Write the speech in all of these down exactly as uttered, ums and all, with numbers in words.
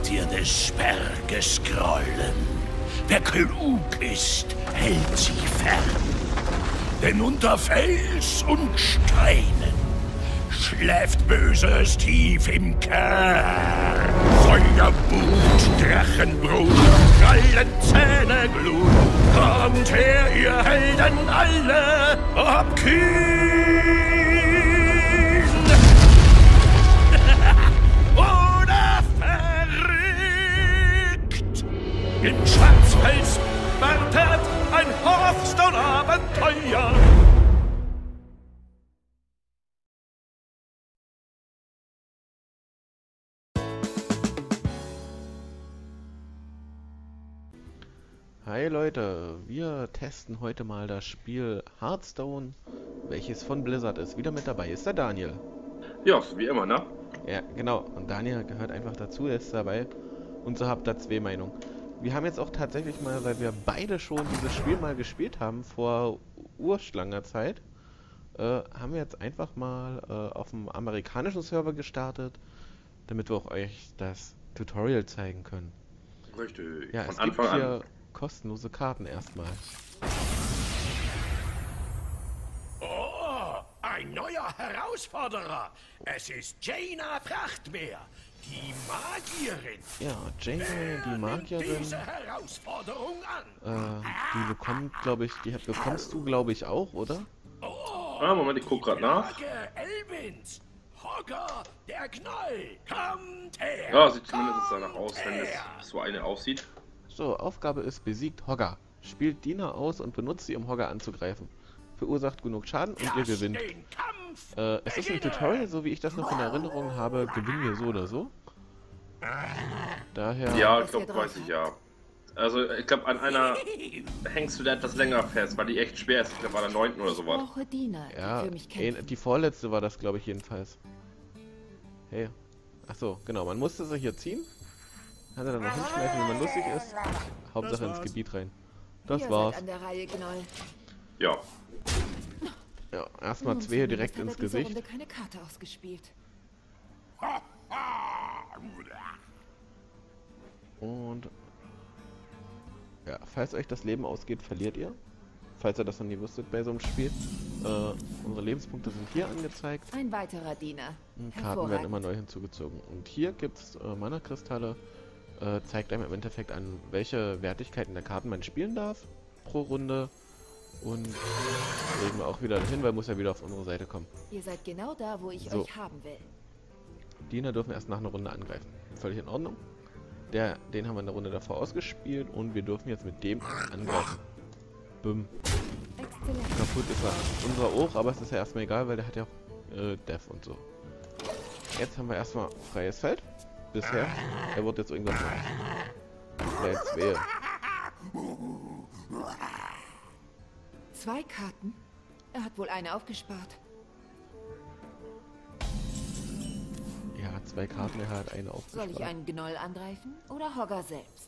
dir des Berges Grollen. Wer klug ist, hält sie fern. Denn unter Fels und Steinen schläft Böses tief im Kern. Feuerblut, Drachenbrut, Krallenzähne, Glut. Kommt her, ihr Helden alle, ob kühn oder verrückt. In Schwarzfels wartet ein Hearthstone-Abenteuer. Hi Leute, wir testen heute mal das Spiel Hearthstone, welches von Blizzard ist. Wieder mit dabei ist der Daniel. Ja, wie immer, ne? Ja, genau. Und Daniel gehört einfach dazu, er ist dabei. Und so habt ihr zwei Meinungen. Wir haben jetzt auch tatsächlich mal, weil wir beide schon dieses Spiel mal gespielt haben, vor urschlanger Zeit, äh, haben wir jetzt einfach mal äh, auf dem amerikanischen Server gestartet, damit wir auch euch das Tutorial zeigen können. Richtig, Ja, von es Anfang gibt hier an. kostenlose Karten erstmal. Oh, ein neuer Herausforderer. Es ist Jaina Prachtmeer, die Magierin. Ja, Jaina, die Wer Magierin, nimmt diese Herausforderung an? äh, die bekommt, glaube ich, die bekommst du, glaube ich, auch, oder? Oh, Ah, Moment, ich guck grad nach. Plage Elbins. Hogger, der Knoll, kommt her. Ja, sieht zumindest danach kommt aus, wenn her. es so eine aussieht. So, Aufgabe ist, besiegt Hogger. Spielt Diener aus und benutzt sie, um Hogger anzugreifen. Verursacht genug Schaden und ihr Lass gewinnt. den Kampf Äh, es ist ein beginnen. Tutorial, so wie ich das noch in Erinnerung habe, gewinnen wir so oder so. Daher... Ja, ich Was ihr glaube, drauf weiß ich ja. Also, ich glaube, an einer hängst du da etwas länger fest, weil die echt schwer ist. Ich glaube, an der neunten oder Ich sowas. brauche Diener, die Ja, für mich eh, kämpfen. die vorletzte war das, glaube ich, jedenfalls. Hey. Achso, genau, man musste sie hier ziehen. Kann er dann noch hinschmeißen, wenn man lustig ist. Hauptsache ins Gebiet rein. Das Ihr war's. seid an der Reihe, Gnoll. Ja. Ja, erstmal Nun, zwei hier zumindest direkt hat er ins diese Gesicht. Runde keine Karte ausgespielt. Und ja, falls euch das Leben ausgeht, verliert ihr. Falls ihr das noch nie wusstet bei so einem Spiel. Äh, unsere Lebenspunkte sind hier angezeigt. Ein weiterer Diener. Und Karten werden immer neu hinzugezogen. Und hier gibt es äh, Mana-Kristalle. Äh, zeigt einem im Endeffekt an, welche Wertigkeiten der Karten man spielen darf pro Runde. Und legen wir auch wieder hin, weil muss ja wieder auf unsere Seite kommen. Ihr seid genau da, wo ich So. euch haben will. Diener dürfen erst nach einer Runde angreifen. Völlig in Ordnung. Der, den haben wir in der Runde davor ausgespielt und wir dürfen jetzt mit dem angreifen. Büm. Exzellent. Kaputt ist er. Unser auch, aber es ist ja erstmal egal, weil der hat ja auch äh, Death und so. Jetzt haben wir erstmal freies Feld. Bisher. Er wird jetzt irgendwas machen. Vielleicht zwei. Zwei Karten? Er hat wohl eine aufgespart. Ja, zwei Karten, er hat eine Soll aufgespart. ich einen Gnoll angreifen oder Hogger selbst?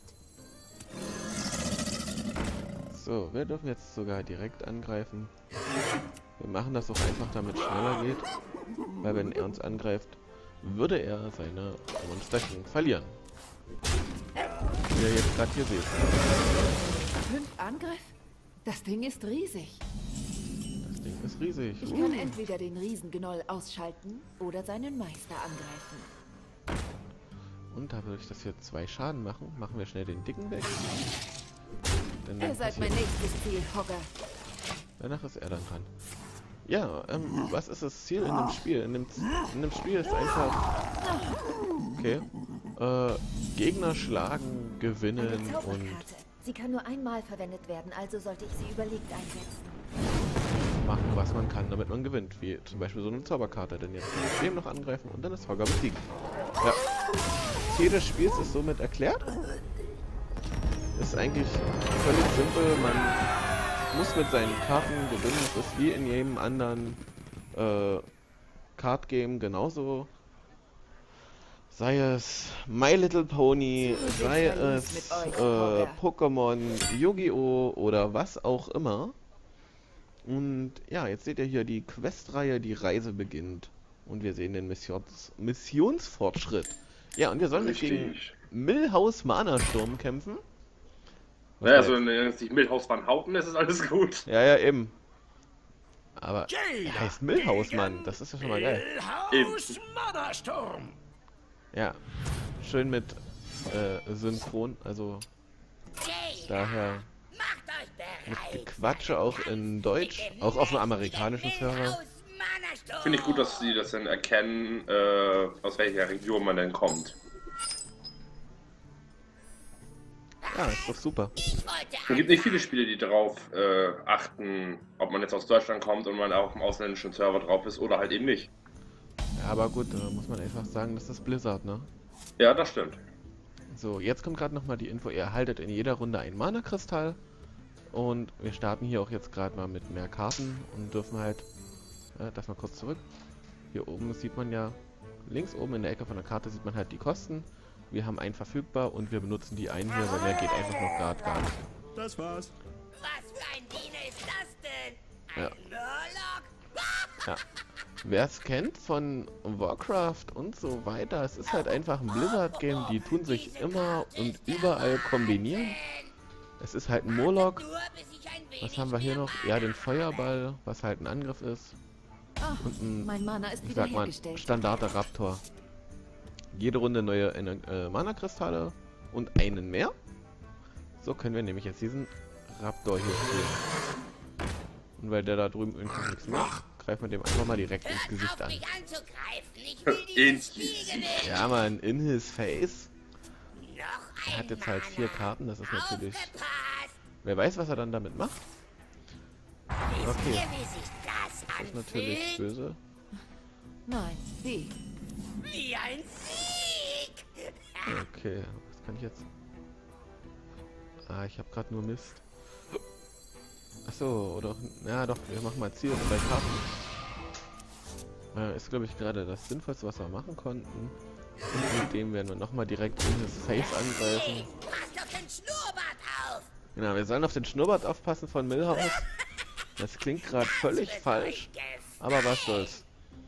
So, wir dürfen jetzt sogar direkt angreifen. Wir machen das auch einfach, damit es schneller geht. Weil wenn er uns angreift, würde er seine Monsterchen verlieren. Wie ihr jetzt gerade hier seht. Fünf Angriff? Das Ding ist riesig. Das Ding ist riesig. Ich kann entweder den Riesengnoll ausschalten oder seinen Meister angreifen. Und da würde ich das hier zwei Schaden machen. Machen wir schnell den dicken weg. Denn Ihr dann seid mein passiert- nächstes Ziel, Hogger. Danach ist er dann dran. Ja, ähm, was ist das Ziel in dem Spiel? In dem, Z- in dem Spiel ist einfach... Okay. Äh, Gegner schlagen, Eine gewinnen und Zauberkarte. Sie kann nur einmal verwendet werden, also sollte ich sie überlegt einsetzen. machen, was man kann, damit man gewinnt. Wie zum Beispiel so eine Zauberkarte. Denn jetzt kann ich dem noch angreifen und dann ist Hogger besiegt. Ja. Ziel des Spiels ist somit erklärt. Ist eigentlich völlig simpel. Man muss mit seinen Karten gewinnen. Es ist wie in jedem anderen äh, Card Game genauso. Sei es My Little Pony, sei es äh, Pokémon, Yu-Gi-Oh! Oder was auch immer. Und ja, jetzt seht ihr hier die Questreihe, die Reise beginnt. Und wir sehen den Missions Missionsfortschritt. Ja, und wir sollen jetzt gegen Millhouse Mana Sturm kämpfen. Was Naja, war also jetzt? wenn es nicht Milhouse Van Houten ist, ist alles gut. Ja, ja, eben. Aber Jada er heißt Millhouse, gegen Mann. Das ist ja schon mal geil. Millhouse Mannersturm. Ja. Schön mit äh, Synchron, also daher mit Gequatsche auch in Deutsch, auch auf dem amerikanischen Server. Finde ich gut, dass sie das dann erkennen, äh, aus welcher Region man denn kommt. Ja, ist doch super. Es gibt nicht viele Spiele, die darauf äh, achten, ob man jetzt aus Deutschland kommt und man auch im ausländischen Server drauf ist oder halt eben nicht. Ja, aber gut, da muss man einfach sagen, das ist Blizzard, ne? Ja, das stimmt. So, jetzt kommt gerade nochmal die Info, ihr erhaltet in jeder Runde einen Mana-Kristall. Und wir starten hier auch jetzt gerade mal mit mehr Karten und dürfen halt, äh, das mal kurz zurück. Hier oben sieht man ja, links oben in der Ecke von der Karte sieht man halt die Kosten. Wir haben einen verfügbar und wir benutzen die einen hier, weil mehr geht einfach noch gerade gar nicht. Das war's. Was für ein Diener ist das denn? Ein Ja. Murloc? Ja. Wer es kennt von Warcraft und so weiter, es ist halt einfach ein Blizzard-Game, die tun sich immer und überall kombinieren. Es ist halt ein Murloc. Nur bis ich ein wenig Was haben wir hier noch? Ja, den Feuerball, was halt ein Angriff ist. Ach, Und ein, mein Mana ist ich sag mal, wiederhergestellt. Standarder Raptor. Jede Runde neue äh, Mana-Kristalle und einen mehr. So können wir nämlich jetzt diesen Raptor hier spielen. Und weil der da drüben irgendwie nichts macht, greifen wir dem einfach mal direkt ins Hört Gesicht auf, an. mich anzugreifen. Ich will Ins dieses Spiel gewinnen. Ja, man, in his face. Noch Er hat jetzt halt einmal. vier Karten, das ist natürlich... Aufgepasst. Wer weiß, was er dann damit macht. Wisst Okay. ihr, wie sich das Das ist natürlich anfühlt? böse. Nein, wie? Wie ein Sieg. Okay, was kann ich jetzt... Ah, ich habe gerade nur Mist. Achso, oder... Ja doch, wir machen mal Ziel und drei Karten. Äh, ist, glaube ich, gerade das Sinnvollste, was wir machen konnten. Und mit dem werden wir nochmal direkt in his face angreifen. Pass doch den Schnurrbart auf. Genau, wir sollen auf den Schnurrbart aufpassen von Millhouse. Das klingt gerade völlig falsch, aber was soll's.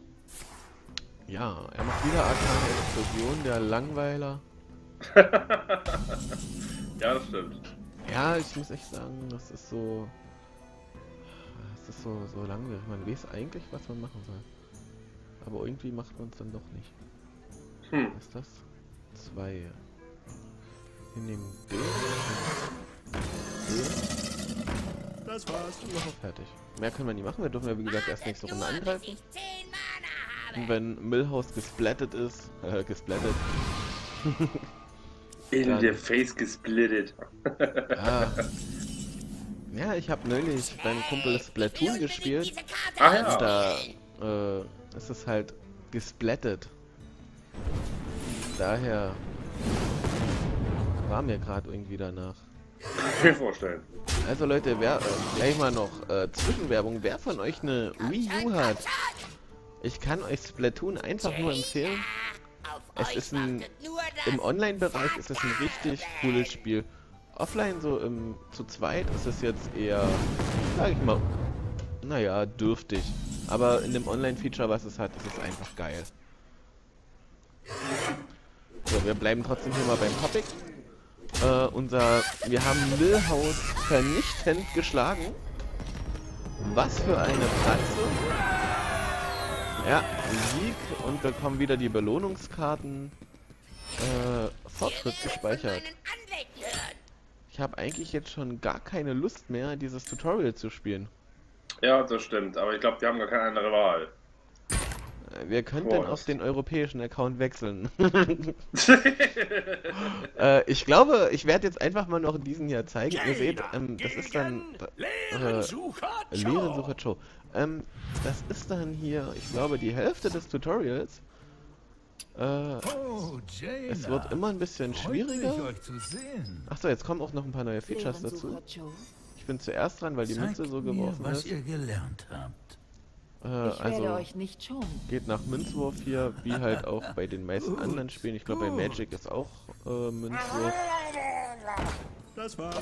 Ja, er macht wieder Arkane Explosion, der Langweiler. Ja, das stimmt. Ja, ich muss echt sagen, das ist so... Das ist so, so langweilig. Man weiß eigentlich, was man machen soll. Aber irgendwie macht man es dann doch nicht. Hm. Was ist das? Zwei. Wir nehmen den und den. Das war's. Und machen wir fertig. Mehr können wir nicht machen. Wir dürfen ja wie gesagt erst nächste Runde Nur, bis angreifen. ich zehn Mana habe. Und wenn Millhouse gesplattet ist, äh, gesplattet, In Dann- der Face gesplittet. ja. Ja, ich habe neulich beim Kumpel Splatoon Ich will gespielt. diese Karte Ah, ja. Und da äh, ist es halt gesplattet. Daher war mir gerade irgendwie danach. Kann ich mir vorstellen. Also Leute, wer äh, gleich mal noch äh, Zwischenwerbung, wer von euch eine Wii U hat, ich kann euch Splatoon einfach nur empfehlen. Auf Es euch ist ein, wartet nur das im Online-Bereich ist es ein richtig cooles Spiel. Offline so im, zu zweit ist es jetzt eher, sag ich mal, naja, dürftig. Aber in dem Online-Feature, was es hat, ist es einfach geil. So, wir bleiben trotzdem hier mal beim Topic. Äh, unser, wir haben Millhouse vernichtend geschlagen. Was für eine Pratze. Ja, Sieg und bekommen wieder die Belohnungskarten. Äh, Fortschritt gespeichert. meinen Anwälten hören. Ich habe eigentlich jetzt schon gar keine Lust mehr, dieses Tutorial zu spielen. Ja, das stimmt. Aber ich glaube, wir haben gar keine andere Wahl. Äh, Wir könnten Boah, auf das- den europäischen Account wechseln. äh, ich glaube, ich werde jetzt einfach mal noch diesen hier zeigen. Ihr seht, ähm, das ist dann... Leerensucher Äh, Lehrensucher Joe. Ähm, das ist dann hier, ich glaube, die Hälfte des Tutorials. Äh, Oh, Jaina. es wird immer ein bisschen Freut mich, schwieriger. euch zu sehen. Achso, jetzt kommen auch noch ein paar neue Features dazu. Ehrensucher Joe. Ich bin zuerst dran, weil die Zeigt Münze so mir, geworfen was ist. ihr gelernt habt. Äh, Ich werde also euch nicht schonen. geht nach Münzwurf hier, wie halt auch bei den meisten anderen Spielen. Ich glaube, bei Magic ist auch äh, Münzwurf. Das war's.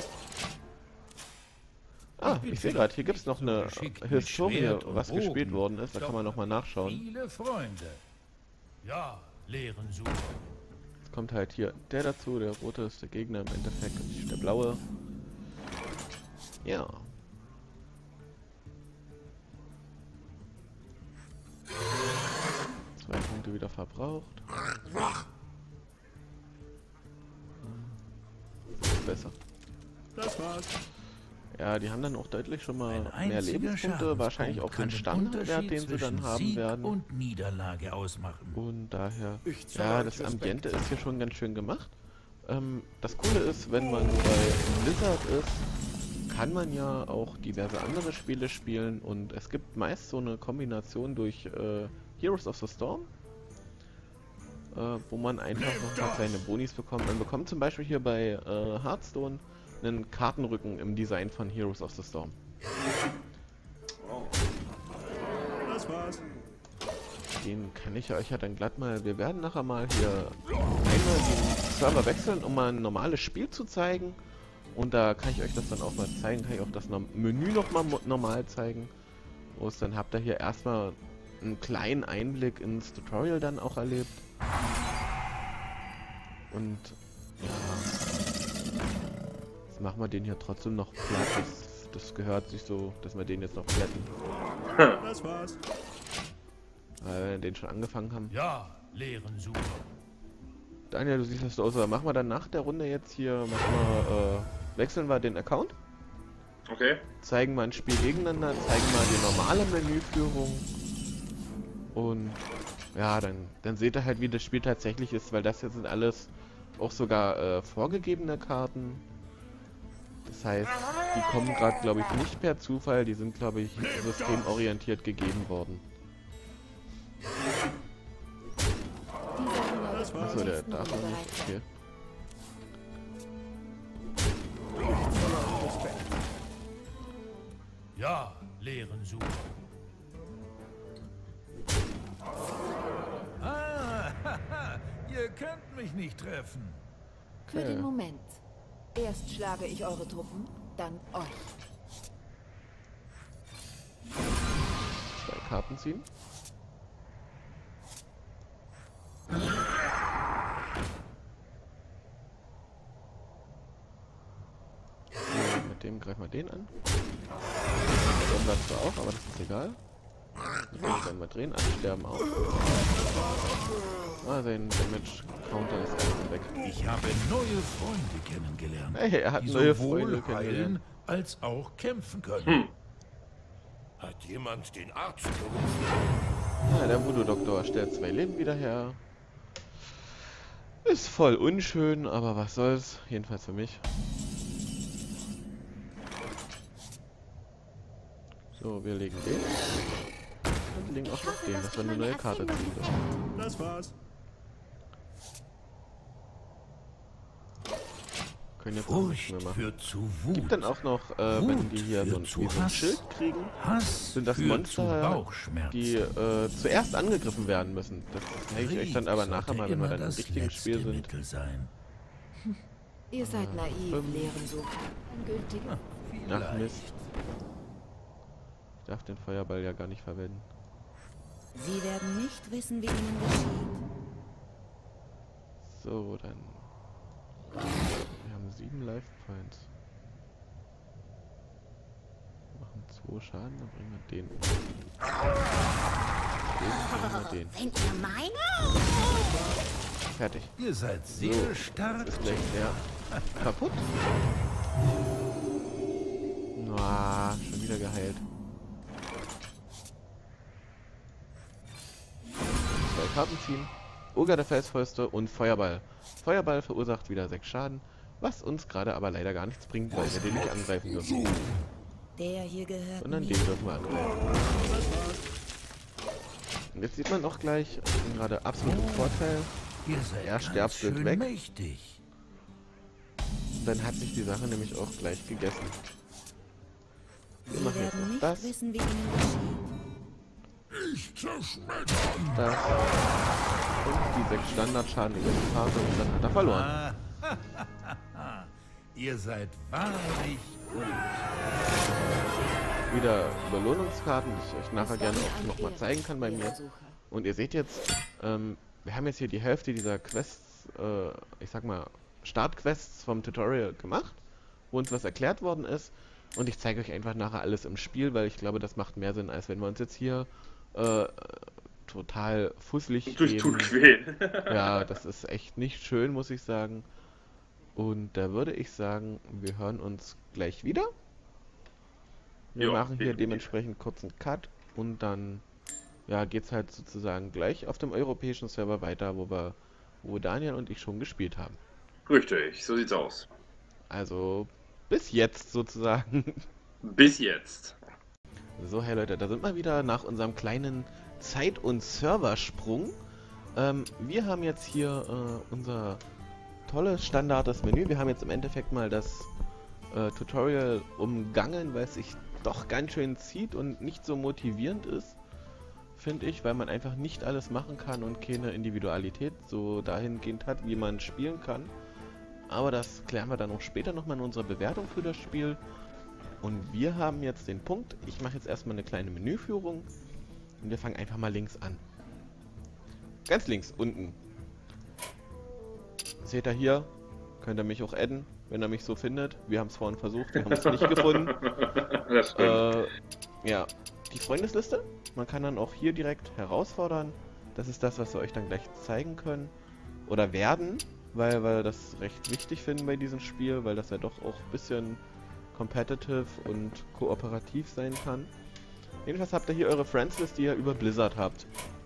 Ah, ich sehe gerade, hier gibt es noch eine geschickt mit Historie, Schwert und was gespielt Bogen. worden ist. Da kann man nochmal nachschauen. Viele Freunde. Ja, Leerensucher. Jetzt kommt halt hier der dazu. Der rote ist der Gegner im Endeffekt, und nicht der blaue. Ja. Zwei Punkte wieder verbraucht. Das ist besser. Das war's. Ja, die haben dann auch deutlich schon mal Ein mehr einziger Lebenspunkte, wahrscheinlich auch den Schadenspunkt kann Standardwert, den sie Unterschied dann haben zwischen Sieg werden. und Niederlage ausmachen. Und daher, Ich zahle ja, euch das Respekt. Ambiente ist hier schon ganz schön gemacht. Ähm, das Coole ist, wenn man bei Blizzard ist, kann man ja auch diverse andere Spiele spielen, und es gibt meist so eine Kombination durch äh, Heroes of the Storm, äh, wo man einfach noch mal kleine Bonis bekommt. Man bekommt zum Beispiel hier bei äh, Hearthstone einen Kartenrücken im Design von Heroes of the Storm. Das war's. Den kann ich euch ja dann glatt mal... Wir werden nachher mal hier einmal den Server wechseln, um mal ein normales Spiel zu zeigen. Und da kann ich euch das dann auch mal zeigen. Kann ich auch das Menü nochmal normal zeigen. Und dann habt ihr hier erstmal einen kleinen Einblick ins Tutorial dann auch erlebt. Und ja, jetzt machen wir den hier trotzdem noch platt. Das, das gehört sich so, dass wir den jetzt noch plätten. Das war's. Weil wir den schon angefangen haben. Ja, leeren Sucher. Daniel, du siehst das so aus. Machen wir dann nach der Runde jetzt hier, machen wir, äh, wechseln wir den Account. Okay. Zeigen wir ein Spiel gegeneinander, zeigen mal die normale Menüführung. Und ja, dann, dann seht ihr halt, wie das Spiel tatsächlich ist, weil das jetzt sind alles auch sogar äh, vorgegebene Karten. Das heißt, die kommen gerade, glaube ich, nicht per Zufall, die sind, glaube ich, systemorientiert gegeben worden. Achso, der darf noch nicht. Okay. Ja, leeren Sucher. Ah, haha, ihr könnt mich nicht treffen. Für den Moment. Erst schlage ich eure Truppen, dann euch. Zwei Karten ziehen. So, mit dem greifen wir den an. Den bleibt zwar auch, aber das ist egal. Mit dem können wir drehen, alle sterben auch. Ah, sein Damage Counter ist erstmal weg. Ich habe neue Freunde kennengelernt, Hey, er hat die neue sowohl Freunde kennengelernt. heilen als auch kämpfen können. Hm. Hat jemand den Arzt gerufen? Ja, der Voodoo-Doktor stellt zwei Leben wieder her. Ist voll unschön, aber was soll's. Jedenfalls für mich. So, wir legen den. Und legen auch noch den, dass wir eine neue Karte ziehen dürfen. Das war's. Können jetzt auch nichts Furcht mehr machen. führt zu Wut. Gibt dann auch noch, äh, wenn Wut die hier so ein, führt zu wie so ein Hass. Schild kriegen, Hass sind das führt Monster, zu Bauchschmerzen. die äh, zuerst angegriffen werden müssen. Das zeige ich euch dann aber nachher mal, wenn wir dann im richtigen Spiel sind. Mittel sein. Ihr seid naiv, fünf. Lehrensucher. Ungültiger. Ach Mist. Ich darf den Feuerball ja gar nicht verwenden. Sie werden nicht wissen, wie ihnen geschieht. So, dann... Wir haben sieben Life Points. Machen zwei Schaden, dann bringen wir den um. Den bringen wir den. Wenn ihr meine? Fertig. Ihr seid sehr So, stark. Das ist gleich der kaputt. Ah, schon wieder geheilt. Zwei Karten ziehen. Oger der Felsfäuste und Feuerball. Feuerball verursacht wieder sechs Schaden, was uns gerade aber leider gar nichts bringt, weil wir den nicht angreifen dürfen. Der hier gehört Sondern mir. den dürfen wir angreifen. Und jetzt sieht man auch gleich, ich bin gerade absolut im Vorteil. Ihr seid Er ganz sterbt schön wird weg. mächtig. Dann hat sich die Sache nämlich auch gleich gegessen. Wir Sie machen jetzt werden noch nicht das, wissen, wie ihnen geschieht. das und die sechs Standardschaden über die Phase und dann hat er verloren. Ah, ihr seid wahrlich gut. Wieder Belohnungskarten, die ich euch nachher Es war gerne mir auch eine nochmal Ehre, zeigen kann bei mir. Lehrensucher. Und ihr seht jetzt, ähm, wir haben jetzt hier die Hälfte dieser Quests äh, ich sag mal, Startquests vom Tutorial gemacht, wo uns was erklärt worden ist. Und ich zeige euch einfach nachher alles im Spiel, weil ich glaube, das macht mehr Sinn, als wenn wir uns jetzt hier äh, total fusselig Durch reden. Tut quälen. Ja, das ist echt nicht schön, muss ich sagen. Und da würde ich sagen, wir hören uns gleich wieder. Wir Jo, machen hier definitiv. dementsprechend kurzen Cut und dann ja, geht's halt sozusagen gleich auf dem europäischen Server weiter, wo wir, wo Daniel und ich schon gespielt haben. Richtig, so sieht's aus. Also bis jetzt sozusagen. Bis jetzt. So, hey Leute, da sind wir wieder nach unserem kleinen Zeit- und Serversprung. Ähm, wir haben jetzt hier äh, unser tolles standardes Menü. Wir haben jetzt im Endeffekt mal das äh, Tutorial umgangen, weil es sich doch ganz schön zieht und nicht so motivierend ist, finde ich, weil man einfach nicht alles machen kann und keine Individualität so dahingehend hat, wie man spielen kann. Aber das klären wir dann auch später nochmal in unserer Bewertung für das Spiel. Und wir haben jetzt den Punkt, ich mache jetzt erstmal eine kleine Menüführung und wir fangen einfach mal links an. Ganz links, unten. Seht ihr hier, könnt ihr mich auch adden, wenn ihr mich so findet. Wir haben es vorhin versucht, wir haben es nicht gefunden. Das stimmt. Äh, ja, die Freundesliste. Man kann dann auch hier direkt herausfordern. Das ist das, was wir euch dann gleich zeigen können. Oder werden, weil wir das recht wichtig finden bei diesem Spiel, weil das ja doch auch ein bisschen competitive und kooperativ sein kann. Jedenfalls habt ihr hier eure Friends-List, die ihr über Blizzard habt.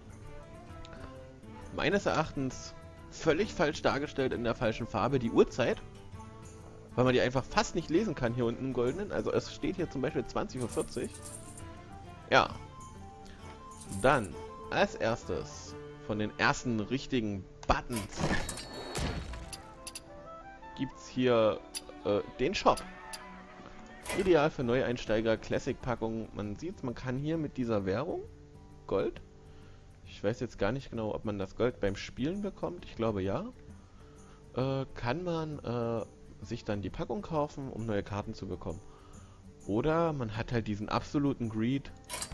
Meines Erachtens völlig falsch dargestellt in der falschen Farbe, die Uhrzeit. Weil man die einfach fast nicht lesen kann hier unten im Goldenen. Also es steht hier zum Beispiel zwanzig Uhr vierzig. Ja. Dann, als erstes, von den ersten richtigen Buttons, gibt es hier äh, den Shop. Ideal für Neueinsteiger, Classic-Packung. Man sieht, man kann hier mit dieser Währung, Gold, ich weiß jetzt gar nicht genau, ob man das Gold beim Spielen bekommt, ich glaube ja, äh, kann man äh, sich dann die Packung kaufen, um neue Karten zu bekommen. Oder man hat halt diesen absoluten Greed.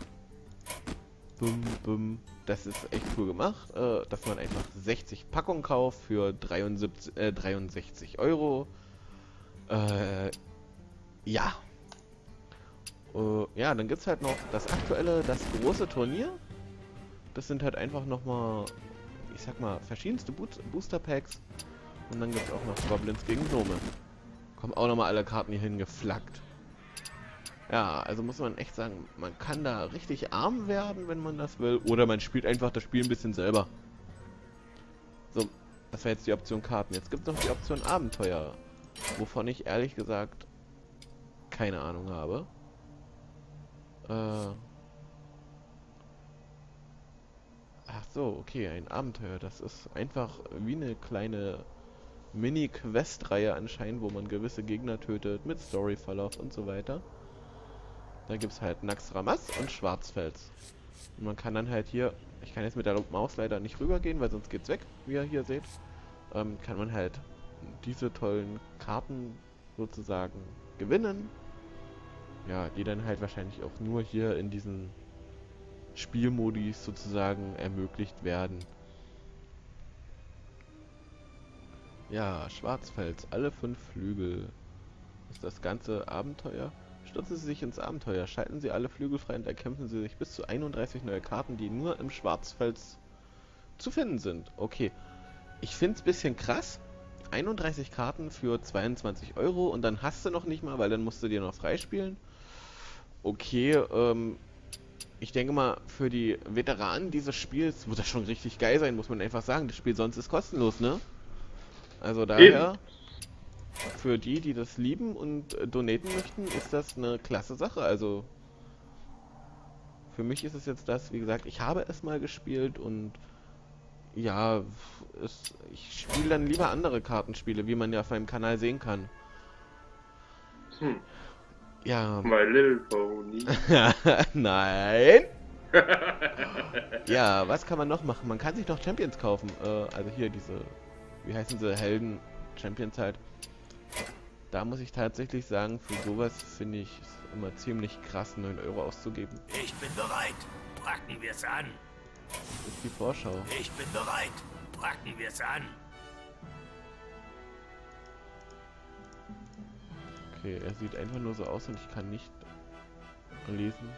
Bum, bum. Das ist echt cool gemacht, äh, dass man einfach sechzig Packungen kauft für dreiundsiebzig, äh, dreiundsechzig Euro. Äh, ja. Uh, ja, dann gibt es halt noch das aktuelle, das große Turnier. Das sind halt einfach nochmal, ich sag mal, verschiedenste Bo Booster Packs. Und dann gibt es auch noch Goblins gegen Gnome. Kommen auch nochmal alle Karten hier hingeflaggt. Ja, also muss man echt sagen, man kann da richtig arm werden, wenn man das will. Oder man spielt einfach das Spiel ein bisschen selber. So, das war jetzt die Option Karten. Jetzt gibt es noch die Option Abenteuer. Wovon ich ehrlich gesagt keine Ahnung habe. Äh... Ach so, okay, ein Abenteuer. Das ist einfach wie eine kleine Mini-Quest-Reihe anscheinend, wo man gewisse Gegner tötet mit Story-Verlauf und so weiter. Da gibt es halt Naxxramas und Schwarzfels. Und man kann dann halt hier, ich kann jetzt mit der Maus leider nicht rübergehen, weil sonst geht's weg, wie ihr hier seht. Ähm, kann man halt diese tollen Karten sozusagen gewinnen. Ja, die dann halt wahrscheinlich auch nur hier in diesen Spielmodis sozusagen ermöglicht werden. Ja, Schwarzfels, alle fünf Flügel. Ist das ganze Abenteuer? Stürzen Sie sich ins Abenteuer, schalten Sie alle Flügel frei und erkämpfen Sie sich bis zu einunddreißig neue Karten, die nur im Schwarzfels zu finden sind. Okay, ich finde es ein bisschen krass. einunddreißig Karten für zweiundzwanzig Euro und dann hast du noch nicht mal, weil dann musst du dir noch freispielen. Okay, ähm, ich denke mal, für die Veteranen dieses Spiels wird das schon richtig geil sein, muss man einfach sagen. Das Spiel sonst ist kostenlos, ne? Also daher, für die, die das lieben und äh, donaten möchten, ist das eine klasse Sache. Also, für mich ist es jetzt das, wie gesagt, ich habe es mal gespielt und ja, es, ich spiele dann lieber andere Kartenspiele, wie man ja auf meinem Kanal sehen kann. Hm. Ja. My Little Pony. Nein! Ja, was kann man noch machen? Man kann sich noch Champions kaufen. Äh, also hier diese, wie heißen sie, Helden Champions halt. Da muss ich tatsächlich sagen, für sowas finde ich es immer ziemlich krass, neun Euro auszugeben. Ich bin bereit. Packen wir's an. Das ist die Vorschau. Ich bin bereit. Packen wir's an. Okay, er sieht einfach nur so aus und ich kann nicht lesen.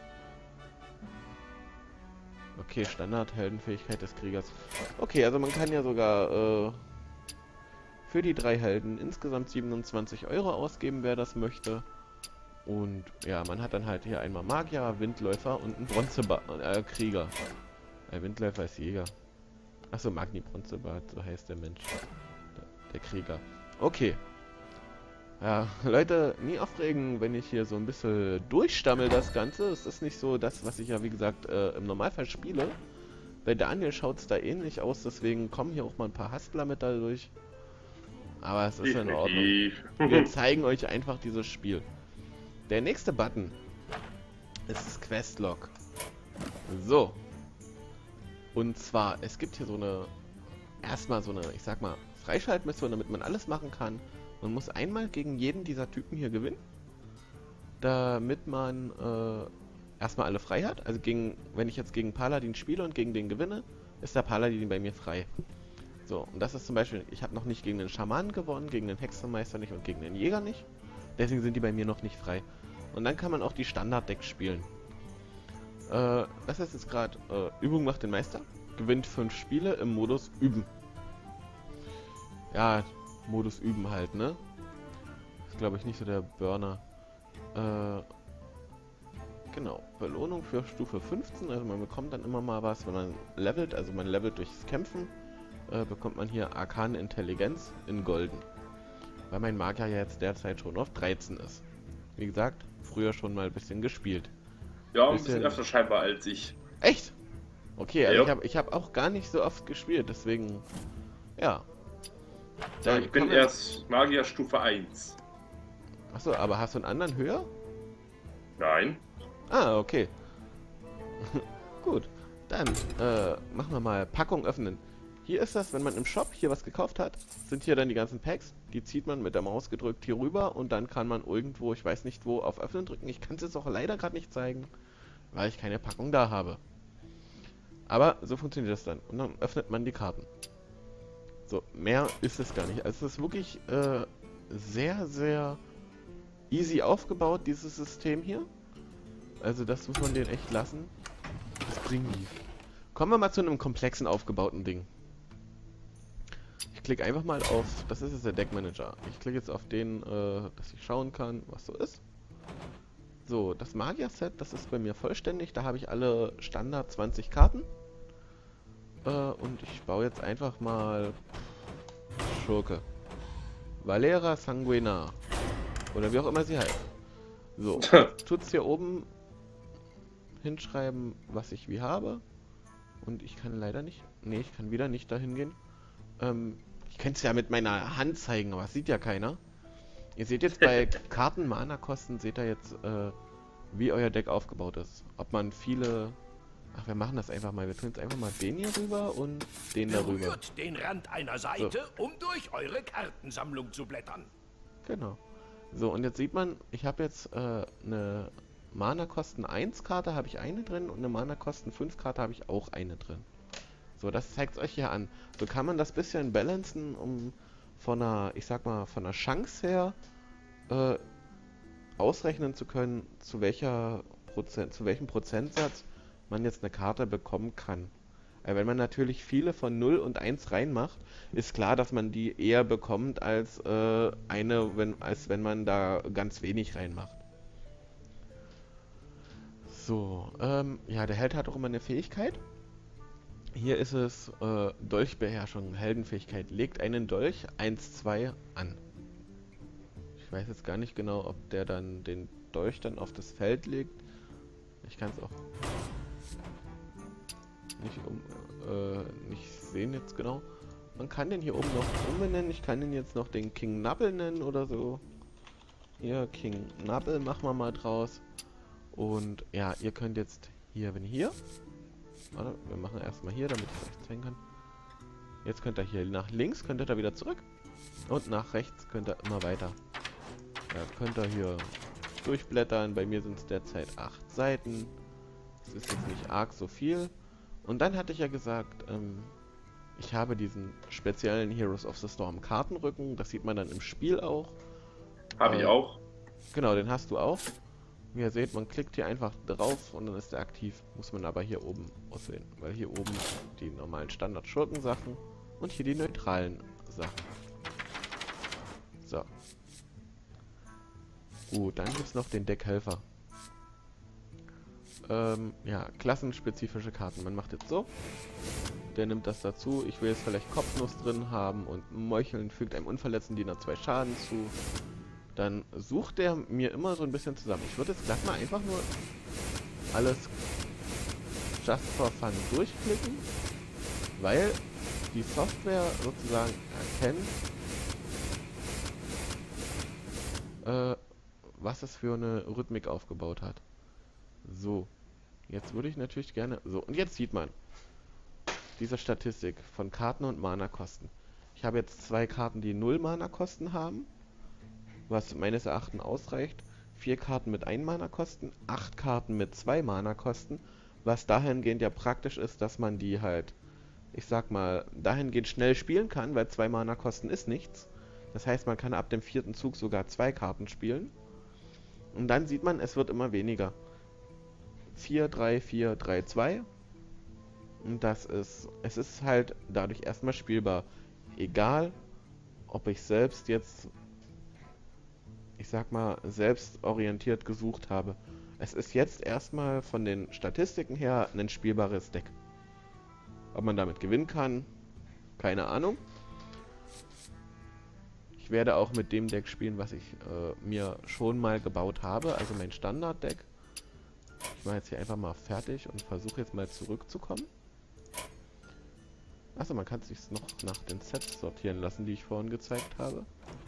Okay, Standard-Heldenfähigkeit des Kriegers. Okay, also man kann ja sogar äh, für die drei Helden insgesamt siebenundzwanzig Euro ausgeben, wer das möchte. Und ja, man hat dann halt hier einmal Magier, Windläufer und einen Bronzekrieger. Äh, Windläufer ist Jäger. Achso, Magni Bronzebart, so heißt der Mensch. Der, der Krieger. Okay. Ja, Leute, nie aufregen, wenn ich hier so ein bisschen durchstammel das Ganze. Es ist nicht so das, was ich ja wie gesagt äh, im Normalfall spiele. Bei Daniel schaut es da ähnlich aus, deswegen kommen hier auch mal ein paar Haspler mit da durch. Aber es ist in Ordnung. Wir zeigen euch einfach dieses Spiel. Der nächste Button ist das Questlog. So. Und zwar, es gibt hier so eine, erstmal so eine, ich sag mal, Freischaltmission, damit man alles machen kann. Man muss einmal gegen jeden dieser Typen hier gewinnen, damit man äh, erstmal alle frei hat. Also gegen, wenn ich jetzt gegen Paladin spiele und gegen den gewinne, ist der Paladin bei mir frei. So, und das ist zum Beispiel, ich habe noch nicht gegen den Schamanen gewonnen, gegen den Hexenmeister nicht und gegen den Jäger nicht. Deswegen sind die bei mir noch nicht frei. Und dann kann man auch die Standard-Decks spielen. Äh, das ist jetzt gerade äh, Übung macht den Meister. Gewinnt fünf Spiele im Modus Üben. Ja, Modus Üben halt, ne? Ist glaube ich nicht so der Burner. Äh, genau. Belohnung für Stufe fünfzehn. Also man bekommt dann immer mal was, wenn man levelt. Also man levelt durchs Kämpfen. Äh, bekommt man hier Arkane Intelligenz in Golden. Weil mein Magier ja jetzt derzeit schon auf dreizehn ist. Wie gesagt, früher schon mal ein bisschen gespielt. Ja, ein bisschen, bisschen öfter scheinbar als ich. Echt? Okay, also ja. ich habe ich hab auch gar nicht so oft gespielt, deswegen, ja. Ja, ich bin erst Magier Stufe eins. Achso, aber hast du einen anderen höher? Nein. Ah, okay. Gut, dann äh, machen wir mal Packung öffnen. Hier ist das, wenn man im Shop hier was gekauft hat, sind hier dann die ganzen Packs. Die zieht man mit der Maus gedrückt hier rüber und dann kann man irgendwo, ich weiß nicht wo, auf Öffnen drücken. Ich kann es jetzt auch leider gerade nicht zeigen, weil ich keine Packung da habe. Aber so funktioniert das dann. Und dann öffnet man die Karten. So, mehr ist es gar nicht. Also es ist wirklich äh, sehr, sehr easy aufgebaut, dieses System hier. Also das muss man denen echt lassen. Das bringt die. Kommen wir mal zu einem komplexen aufgebauten Ding. Ich klicke einfach mal auf, das ist jetzt der Deckmanager. Ich klicke jetzt auf den, äh, dass ich schauen kann, was so ist. So, das Magier-Set, das ist bei mir vollständig. Da habe ich alle Standard zwanzig Karten. Äh, und ich baue jetzt einfach mal Schurke. Valera Sanguinar. Oder wie auch immer sie heißt. So, tut's hier oben hinschreiben, was ich wie habe. Und ich kann leider nicht. Ne, ich kann wieder nicht dahin gehen. Ähm, ich könnte es ja mit meiner Hand zeigen, aber das sieht ja keiner. Ihr seht jetzt bei Karten-Mana-Kosten, seht ihr jetzt, äh, wie euer Deck aufgebaut ist. Ob man viele... Ach, wir machen das einfach mal. Wir tun jetzt einfach mal den hier rüber und den darüber. Berührt den Rand einer Seite, so, um durch eure Kartensammlung zu blättern. Genau. So, und jetzt sieht man, ich habe jetzt äh, eine Mana-Kosten eins Karte, habe ich eine drin, und eine Mana-Kosten fünf Karte habe ich auch eine drin. So, das zeigt es euch hier an. So kann man das bisschen balancen, um von einer, ich sag mal, von einer Chance her äh, ausrechnen zu können, zu welcher Prozent, zu welchem Prozentsatz man jetzt eine Karte bekommen kann. Äh, wenn man natürlich viele von null und eins reinmacht, ist klar, dass man die eher bekommt als äh, eine, wenn, als wenn man da ganz wenig reinmacht. So, ähm, ja, der Held hat auch immer eine Fähigkeit. Hier ist es äh, Dolchbeherrschung, Heldenfähigkeit. Legt einen Dolch eins zwei an. Ich weiß jetzt gar nicht genau, ob der dann den Dolch dann auf das Feld legt. Ich kann es auch nicht, um, äh, nicht sehen jetzt genau. Man kann den hier oben noch umbenennen. Ich kann den jetzt noch den King Nubble nennen oder so. Hier, King Nubble machen wir mal draus. Und ja, ihr könnt jetzt hier, wenn hier... Warte, wir machen erstmal hier, damit ich euch zeigen kann. Jetzt könnt ihr hier nach links, könnt ihr da wieder zurück. Und nach rechts könnt ihr immer weiter. Ja, könnt ihr hier durchblättern. Bei mir sind es derzeit acht Seiten. Das ist jetzt nicht arg so viel. Und dann hatte ich ja gesagt, ähm, ich habe diesen speziellen Heroes of the Storm Kartenrücken. Das sieht man dann im Spiel auch. Habe äh, ich auch. Genau, den hast du auch. Wie ihr seht, man klickt hier einfach drauf und dann ist er aktiv. Muss man aber hier oben auswählen. Weil hier oben die normalen Standard-Schurken-Sachen und hier die neutralen Sachen. So. Gut, dann gibt es noch den Deckhelfer. Ähm, ja, klassenspezifische Karten. Man macht jetzt so. Der nimmt das dazu. Ich will jetzt vielleicht Kopfnuss drin haben und Meucheln fügt einem unverletzten Diener zwei Schaden zu. Dann sucht der mir immer so ein bisschen zusammen. Ich würde jetzt gleich mal einfach nur alles just for fun durchklicken, weil die Software sozusagen erkennt, äh, was es für eine Rhythmik aufgebaut hat. So, jetzt würde ich natürlich gerne... So, und jetzt sieht man diese Statistik von Karten und Mana-Kosten. Ich habe jetzt zwei Karten, die null Mana-Kosten haben, was meines Erachtens ausreicht. Vier Karten mit ein Mana-Kosten, acht Karten mit zwei Mana-Kosten, was dahingehend ja praktisch ist, dass man die halt, ich sag mal, dahingehend schnell spielen kann, weil zwei Mana-Kosten ist nichts. Das heißt, man kann ab dem vierten Zug sogar zwei Karten spielen. Und dann sieht man, es wird immer weniger. vier, drei, vier, drei, zwei. Und das ist, es ist halt dadurch erstmal spielbar. Egal, ob ich selbst jetzt, ich sag mal, selbstorientiert gesucht habe. Es ist jetzt erstmal von den Statistiken her ein spielbares Deck. Ob man damit gewinnen kann, keine Ahnung. Ich werde auch mit dem Deck spielen, was ich äh, mir schon mal gebaut habe, also mein Standarddeck. Ich mache jetzt hier einfach mal fertig und versuche jetzt mal zurückzukommen. Achso, man kann es sich noch nach den Sets sortieren lassen, die ich vorhin gezeigt habe.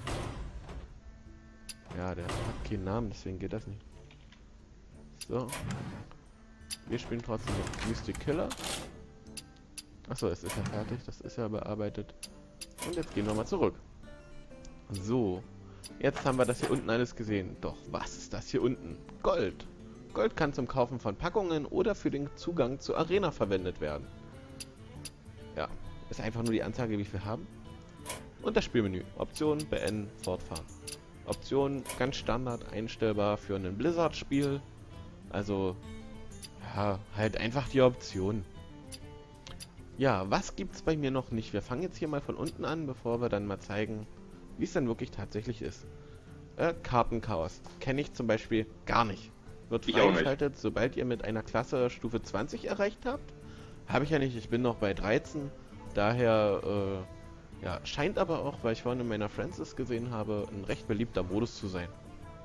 Ja, der hat keinen Namen, deswegen geht das nicht. So. Wir spielen trotzdem noch Mystic Killer. Achso, es ist ja fertig, das ist ja bearbeitet. Und jetzt gehen wir mal zurück. So. Jetzt haben wir das hier unten alles gesehen. Doch, was ist das hier unten? Gold. Gold kann zum Kaufen von Packungen oder für den Zugang zur Arena verwendet werden. Ja, ist einfach nur die Anzeige, wie viel wir haben. Und das Spielmenü. Optionen, beenden, fortfahren. Optionen, ganz Standard, einstellbar für ein Blizzard-Spiel. Also, ja, halt einfach die Option. Ja, was gibt's bei mir noch nicht? Wir fangen jetzt hier mal von unten an, bevor wir dann mal zeigen, wie es dann wirklich tatsächlich ist. Äh, Kartenchaos. Kenne ich zum Beispiel gar nicht. Wird freigeschaltet, sobald ihr mit einer Klasse Stufe zwanzig erreicht habt. Habe ich ja nicht, ich bin noch bei dreizehn. Daher, äh, ja, scheint aber auch, weil ich vorhin in meiner Friends gesehen habe, ein recht beliebter Modus zu sein.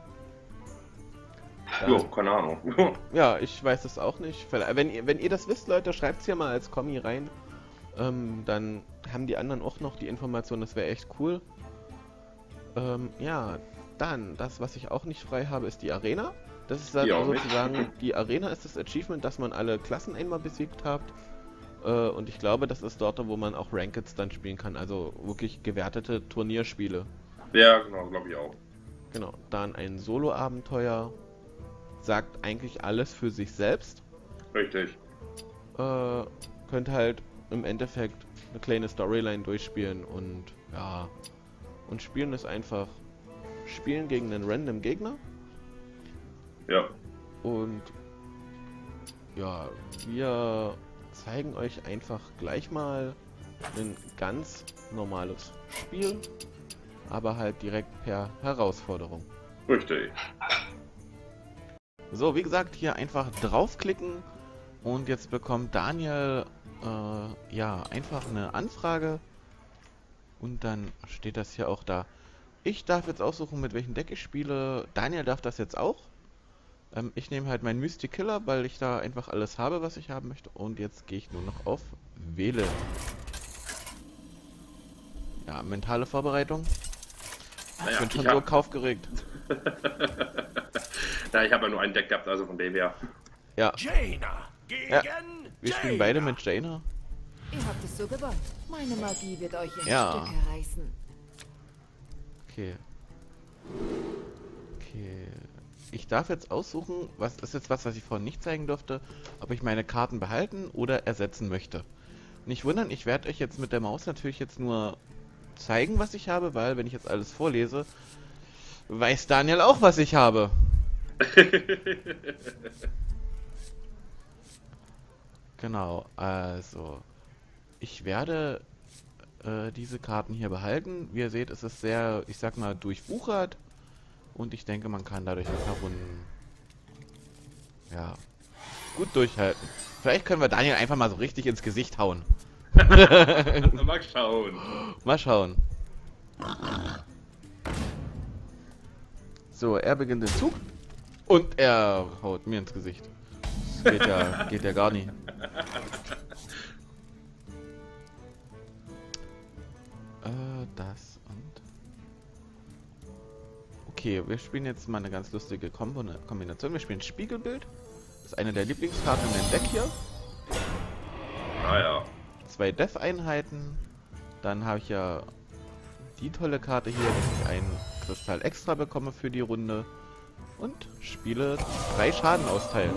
Ja, jo, keine Ahnung. Ja, ich weiß es auch nicht. Wenn ihr, wenn ihr das wisst, Leute, schreibt es hier mal als Kommi rein. Ähm, dann haben die anderen auch noch die Information, das wäre echt cool. Ähm, ja, dann, das, was ich auch nicht frei habe, ist die Arena. Das ist dann sozusagen, die Arena ist das Achievement, dass man alle Klassen einmal besiegt habt. Äh, und ich glaube, das ist dort, wo man auch Rankeds dann spielen kann. Also wirklich gewertete Turnierspiele. Ja, genau, glaube ich auch. Genau, dann ein Solo-Abenteuer. Sagt eigentlich alles für sich selbst. Richtig. Äh, könnt halt im Endeffekt eine kleine Storyline durchspielen und ja. Und spielen ist einfach spielen gegen einen random Gegner. Ja. Und ja, wir zeigen euch einfach gleich mal ein ganz normales Spiel, aber halt direkt per Herausforderung. Richtig. So, wie gesagt, hier einfach draufklicken und jetzt bekommt Daniel äh, ja einfach eine Anfrage und dann steht das hier auch da. Ich darf jetzt aussuchen, mit welchem Deck ich spiele. Daniel darf das jetzt auch. Ähm, ich nehme halt meinen Mystic Killer, weil ich da einfach alles habe, was ich haben möchte. Und jetzt gehe ich nur noch auf Wählen. Ja, mentale Vorbereitung. Naja, ich bin schon ich so hab... kaufgeregt. Na, ich habe ja nur ein Deck gehabt, also von dem her. Ja. Jaina gegen Ja, wir spielen Jaina. beide mit Jaina. Ihr habt es so gewollt. Meine Magie wird euch in Ja. Stücke reißen. Okay. Okay. Ich darf jetzt aussuchen, was ist jetzt was, was ich vorhin nicht zeigen durfte, ob ich meine Karten behalten oder ersetzen möchte. Nicht wundern, ich werde euch jetzt mit der Maus natürlich jetzt nur zeigen, was ich habe, weil wenn ich jetzt alles vorlese, weiß Daniel auch, was ich habe. Genau, also ich werde äh, diese Karten hier behalten. Wie ihr seht, ist es sehr, ich sag mal, durchwuchert. Und ich denke, man kann dadurch ein paar Runden ja, gut durchhalten. Vielleicht können wir Daniel einfach mal so richtig ins Gesicht hauen. Mal schauen. Mal schauen. So, er beginnt den Zug. Und er haut mir ins Gesicht. Das geht ja, geht ja gar nicht. Äh, das und... Okay, wir spielen jetzt mal eine ganz lustige Kombo Kombination. Wir spielen Spiegelbild. Das ist eine der Lieblingskarten in dem Deck hier. Ah ja. Zwei Death-Einheiten. Dann habe ich ja die tolle Karte hier, dass ich einen Kristall extra bekomme für die Runde. Und spiele drei Schaden austeilen.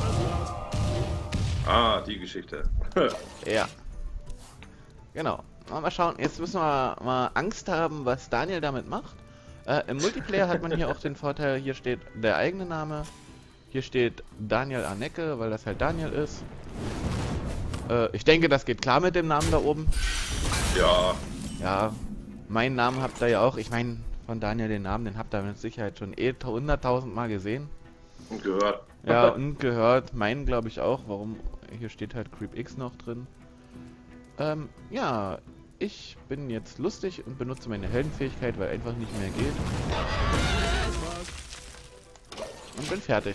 Ah, die Geschichte. Ja. Genau. Mal schauen. Jetzt müssen wir mal Angst haben, was Daniel damit macht. Äh, Im Multiplayer hat man hier auch den Vorteil, hier steht der eigene Name. Hier steht Daniel Arnecke, weil das halt Daniel ist. Äh, ich denke, das geht klar mit dem Namen da oben. Ja. Ja, meinen Namen habt ihr ja auch. Ich meine, von Daniel den Namen, den habt ihr mit Sicherheit schon eh hunderttausend Mal gesehen. Und gehört. Ja, und gehört. Meinen glaube ich auch. Warum? Hier steht halt CreepX noch drin. Ähm, ja, ich bin jetzt lustig und benutze meine Heldenfähigkeit, weil einfach nicht mehr geht. Und bin fertig.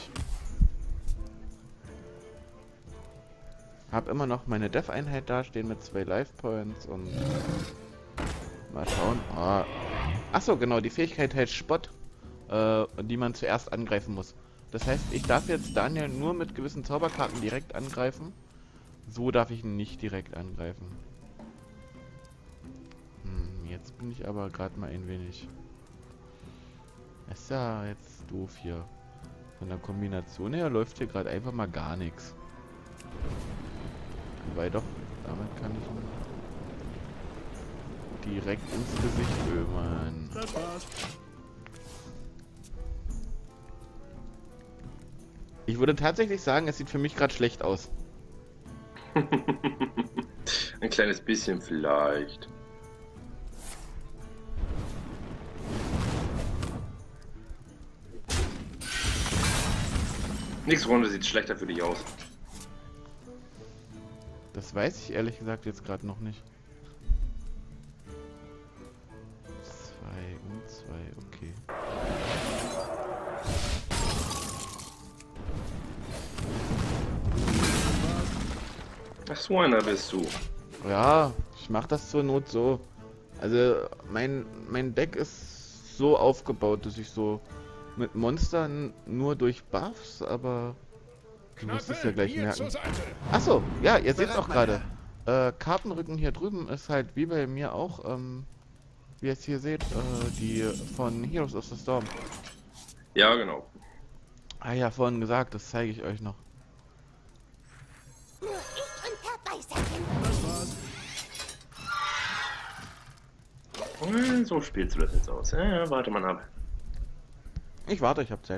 Hab immer noch meine Death-Einheit dastehen mit zwei Life Points und mal schauen. Oh. Achso, genau, die Fähigkeit heißt Spott, äh, die man zuerst angreifen muss. Das heißt, ich darf jetzt Daniel nur mit gewissen Zauberkarten direkt angreifen. So darf ich ihn nicht direkt angreifen. Hm, jetzt bin ich aber gerade mal ein wenig... Ist ja jetzt doof hier. Von der Kombination her läuft hier gerade einfach mal gar nichts. Wobei doch, damit kann ich ihn direkt ins Gesicht ömern. Das war's. Ich würde tatsächlich sagen, es sieht für mich gerade schlecht aus. Ein kleines bisschen vielleicht. Nächste Runde sieht schlechter für dich aus. Das weiß ich ehrlich gesagt jetzt gerade noch nicht. Zwei und zwei, okay. Ach, so einer bist du. Ja, ich mach das zur Not so. Also mein mein Deck ist so aufgebaut, dass ich so mit Monstern nur durch Buffs, aber du wirst es ja gleich merken. Achso, ja, ihr seht auch gerade. Äh, Kartenrücken hier drüben ist halt wie bei mir auch, ähm, wie ihr es hier seht, äh, die von Heroes of the Storm. Ja, genau. Ah ja, vorhin gesagt, das zeige ich euch noch. Nur ich und der Beißerchen. Hm, so spielst du das jetzt aus. Ja, ja, warte mal ab. Ich warte, ich hab Zeit.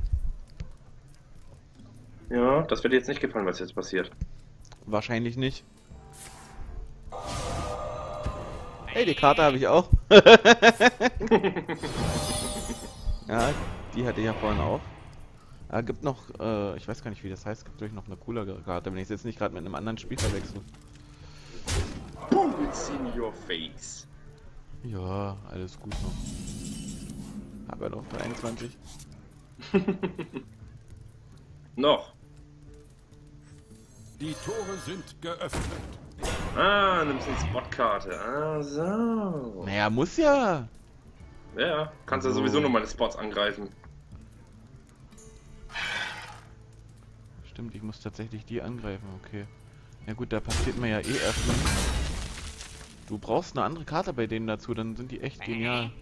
Ja, das wird dir jetzt nicht gefallen, was jetzt passiert. Wahrscheinlich nicht. Hey, die Karte habe ich auch. Ja, die hatte ich ja vorhin auch. Ah, gibt noch, äh, ich weiß gar nicht, wie das heißt, gibt gleich noch eine coolere Karte, wenn ich es jetzt nicht gerade mit einem anderen Spiel verwechsel. Bullets in your face. Ja, alles gut noch. Hab ja noch dreiundzwanzig. Noch. Die Tore sind geöffnet. Ah, nimmst du eine Spotkarte. Ah, so. Naja, muss ja. Ja, kannst ja So. sowieso nur meine Spots angreifen. Stimmt, ich muss tatsächlich die angreifen, okay. Ja gut, da passiert mir ja eh erstmal. Du brauchst eine andere Karte bei denen dazu, dann sind die echt genial.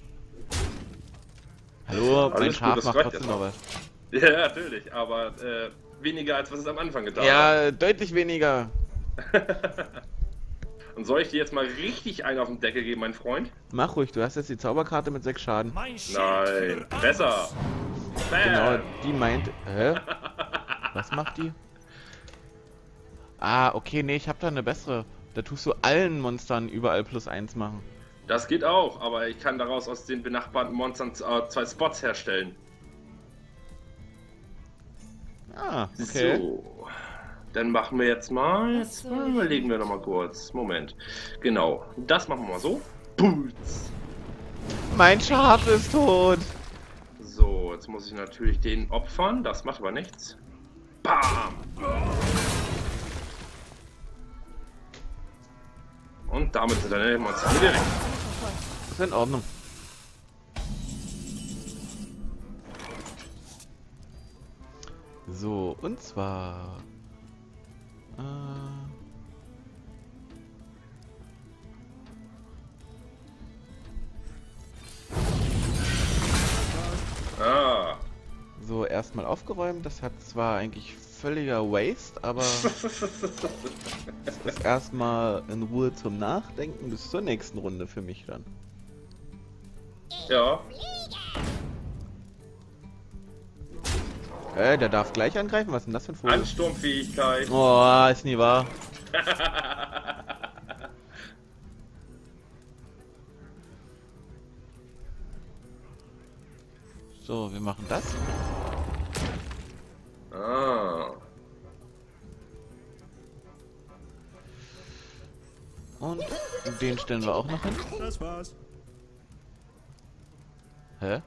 Hallo, mein Alles gut, Schaf das macht reicht trotzdem jetzt noch was. Ja, natürlich, aber äh, weniger als was es am Anfang getan hat. Ja, deutlich weniger. Und soll ich dir jetzt mal richtig einen auf den Deckel geben, mein Freund? Mach ruhig, du hast jetzt die Zauberkarte mit sechs Schaden. Mein Schild Nein, für besser. Bam. Genau, die meint... Hä? Was macht die? Ah, okay, nee, ich hab da eine bessere. Da tust du allen Monstern überall plus eins machen. Das geht auch, aber ich kann daraus aus den benachbarten Monstern äh, zwei Spots herstellen. Ah, okay. So, dann machen wir jetzt mal... Was Jetzt soll ich überlegen wir noch mal kurz. Moment. Genau, das machen wir mal so. Pulz. Mein Schaf ist tot. So, jetzt muss ich natürlich den opfern. Das macht aber nichts. Bam! Und damit sind deine Monster wieder weg. Ist in Ordnung. So, und zwar... Äh, Ah. so, erstmal aufgeräumt. Das hat zwar eigentlich völliger Waste, aber es ist erstmal in Ruhe zum Nachdenken bis zur nächsten Runde für mich dann. Ja. Äh, der darf gleich angreifen? Was ist denn das für ein Vogel? Ansturmfähigkeit. Oh, ist nie wahr. So, wir machen das. Ah. Und den stellen wir auch noch hin. Das war's. Hä?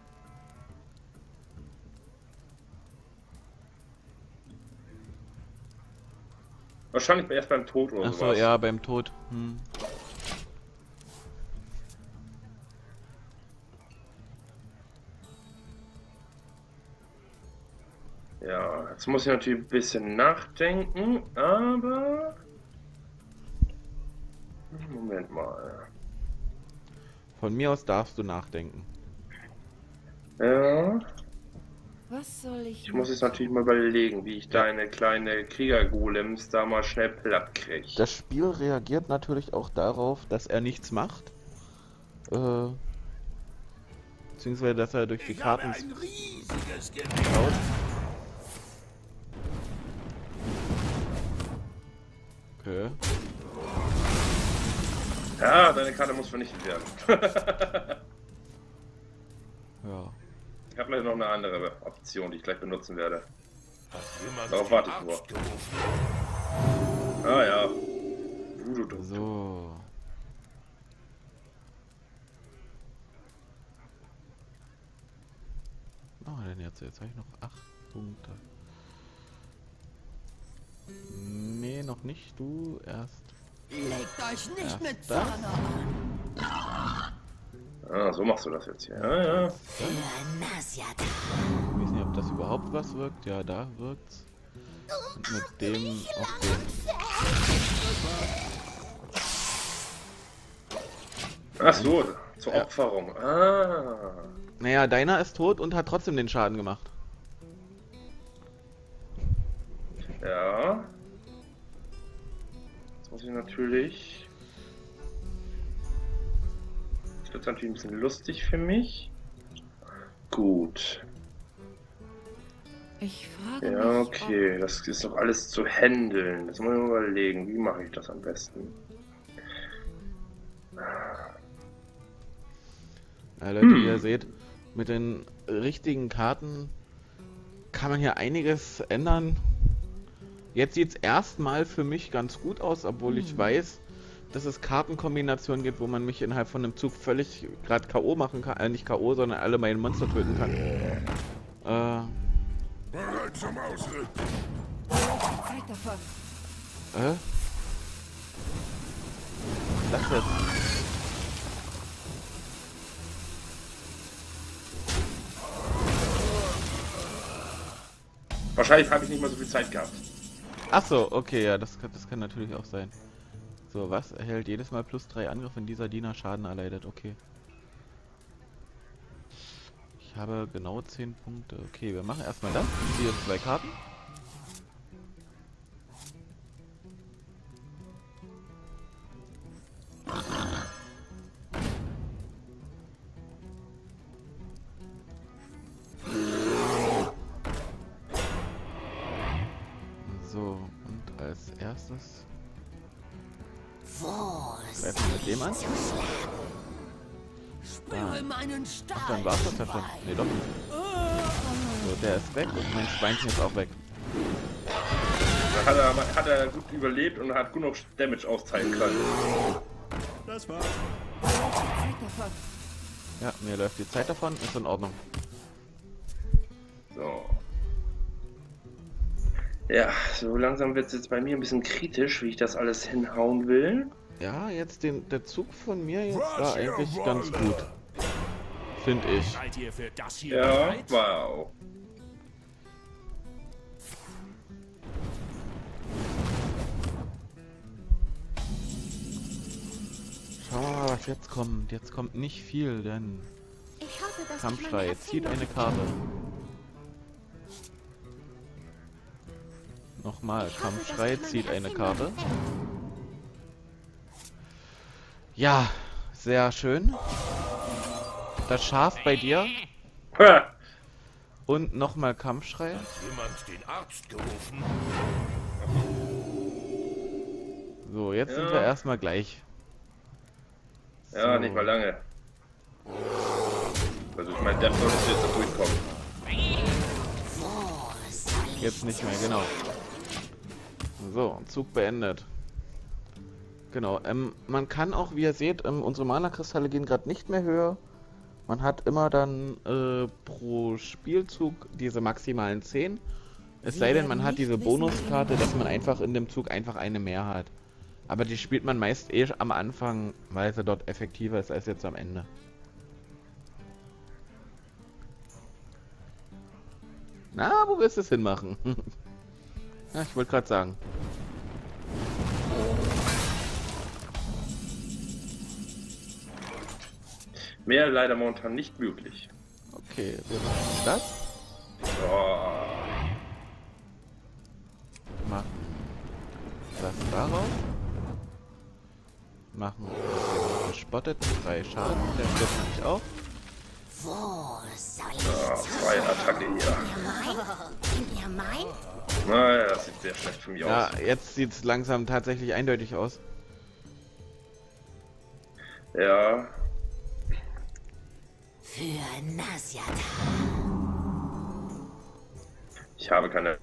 Wahrscheinlich erst beim Tod oder Achso, sowas. ja, beim Tod. Hm. Ja, jetzt muss ich natürlich ein bisschen nachdenken, aber... Moment mal. Von mir aus darfst du nachdenken. Ja, Was soll ich ich muss jetzt natürlich mal überlegen, wie ich deine kleine Kriegergolems da mal schnell platt kriege. Das Spiel reagiert natürlich auch darauf, dass er nichts macht. Äh, beziehungsweise, dass er durch die Ich habe Karten ein riesiges Gewehr. schaut. Okay. Ja, deine Karte muss vernichtet werden. Ja. Ich habe gleich noch eine andere Option, die ich gleich benutzen werde. Hat jemand Darauf den warte ich nur. Arzt gerufen? Ah ja. Du, du, du. So. Was machen wir denn jetzt? Jetzt habe ich noch acht Punkte. Nee, noch nicht. Du erst. Legt euch nicht Erst mit das. Zorn an. Ah, so machst du das jetzt hier. Ja, ja. Für Nasjata. Ich weiß nicht, ob das überhaupt was wirkt. Ja, da wirkt's. Und mit dem auf den. Ach so, zur Ja. Opferung. Ah. Naja, deiner ist tot und hat trotzdem den Schaden gemacht. Ja. Jetzt muss ich natürlich... Das wird natürlich ein bisschen lustig für mich. Gut. Ich frage Ja, mich, okay. Das ist doch alles zu handeln. Das muss ich mal überlegen. Wie mache ich das am besten? Ja, Leute, Hm. wie ihr seht, mit den richtigen Karten kann man hier einiges ändern. Jetzt sieht es erstmal für mich ganz gut aus, obwohl ich weiß, dass es Kartenkombinationen gibt, wo man mich innerhalb von einem Zug völlig gerade K O machen kann. Äh, nicht K O, sondern alle meine Monster töten kann. Äh, Bereit zum Ausritt. ob Zeit davon. äh? Was ist das? Wahrscheinlich habe ich nicht mal so viel Zeit gehabt. Ach so, okay, ja, das, kann- das kann natürlich auch sein. So, was erhält jedes Mal plus drei Angriff, wenn dieser Diener Schaden erleidet? Okay. Ich habe genau zehn Punkte. Okay, wir machen erstmal das. Ich ziehe zwei Karten. erstes. Wo Greifen wir mit dem an. Spüre meinen Stahl. Ach, dann war es das ja schon. Nee, doch nicht. So, der ist weg und mein Schweinchen ist auch weg. Da hat er, hat er gut überlebt und hat genug Damage austeilen können. Das war's. Ja, mir läuft die Zeit davon, ist in Ordnung. So. Ja, so langsam wird es jetzt bei mir ein bisschen kritisch, wie ich das alles hinhauen will. Ja, jetzt den, der Zug von mir jetzt war eigentlich ganz gut. Finde ich. Seid ihr für das hier Ja, bereit? war er auch. Schauen wir mal, was jetzt kommt. Jetzt kommt nicht viel, denn Ich hoffe, dass Kampfschrei zieht eine Karte. Nochmal, Kampfschrei zieht eine Karte. Ja, sehr schön. Das Schaf bei dir. Ha! Und nochmal Kampfschrei. Hat jemand den Arzt gerufen? So, jetzt Ja. sind wir erstmal gleich. Ja, So. nicht mal lange. Also ich meine, der sollte jetzt da durchkommen. Jetzt nicht mehr, genau. So, Zug beendet. Genau, ähm, man kann auch, wie ihr seht, ähm, unsere Mana-Kristalle gehen gerade nicht mehr höher. Man hat immer dann äh, pro Spielzug diese maximalen zehn. Es sei denn, man hat diese Bonuskarte, dass man einfach in dem Zug einfach eine mehr hat. Aber die spielt man meist eh am Anfang, weil sie dort effektiver ist als jetzt am Ende. Na, wo willst du es hinmachen? Ja, ich wollte gerade sagen. Mehr leider momentan nicht möglich. Okay, wir machen das. Oh. Machen das darauf. Machen den gespotteten drei Schaden. Der stirbt nämlich auch. Wo soll ich Ja, freie Attacke hier. Ihr mein? Naja, das sieht sehr schlecht für mich Ja, aus. jetzt sieht es langsam tatsächlich eindeutig aus. Ja. Für Nasjata. Ich habe keine...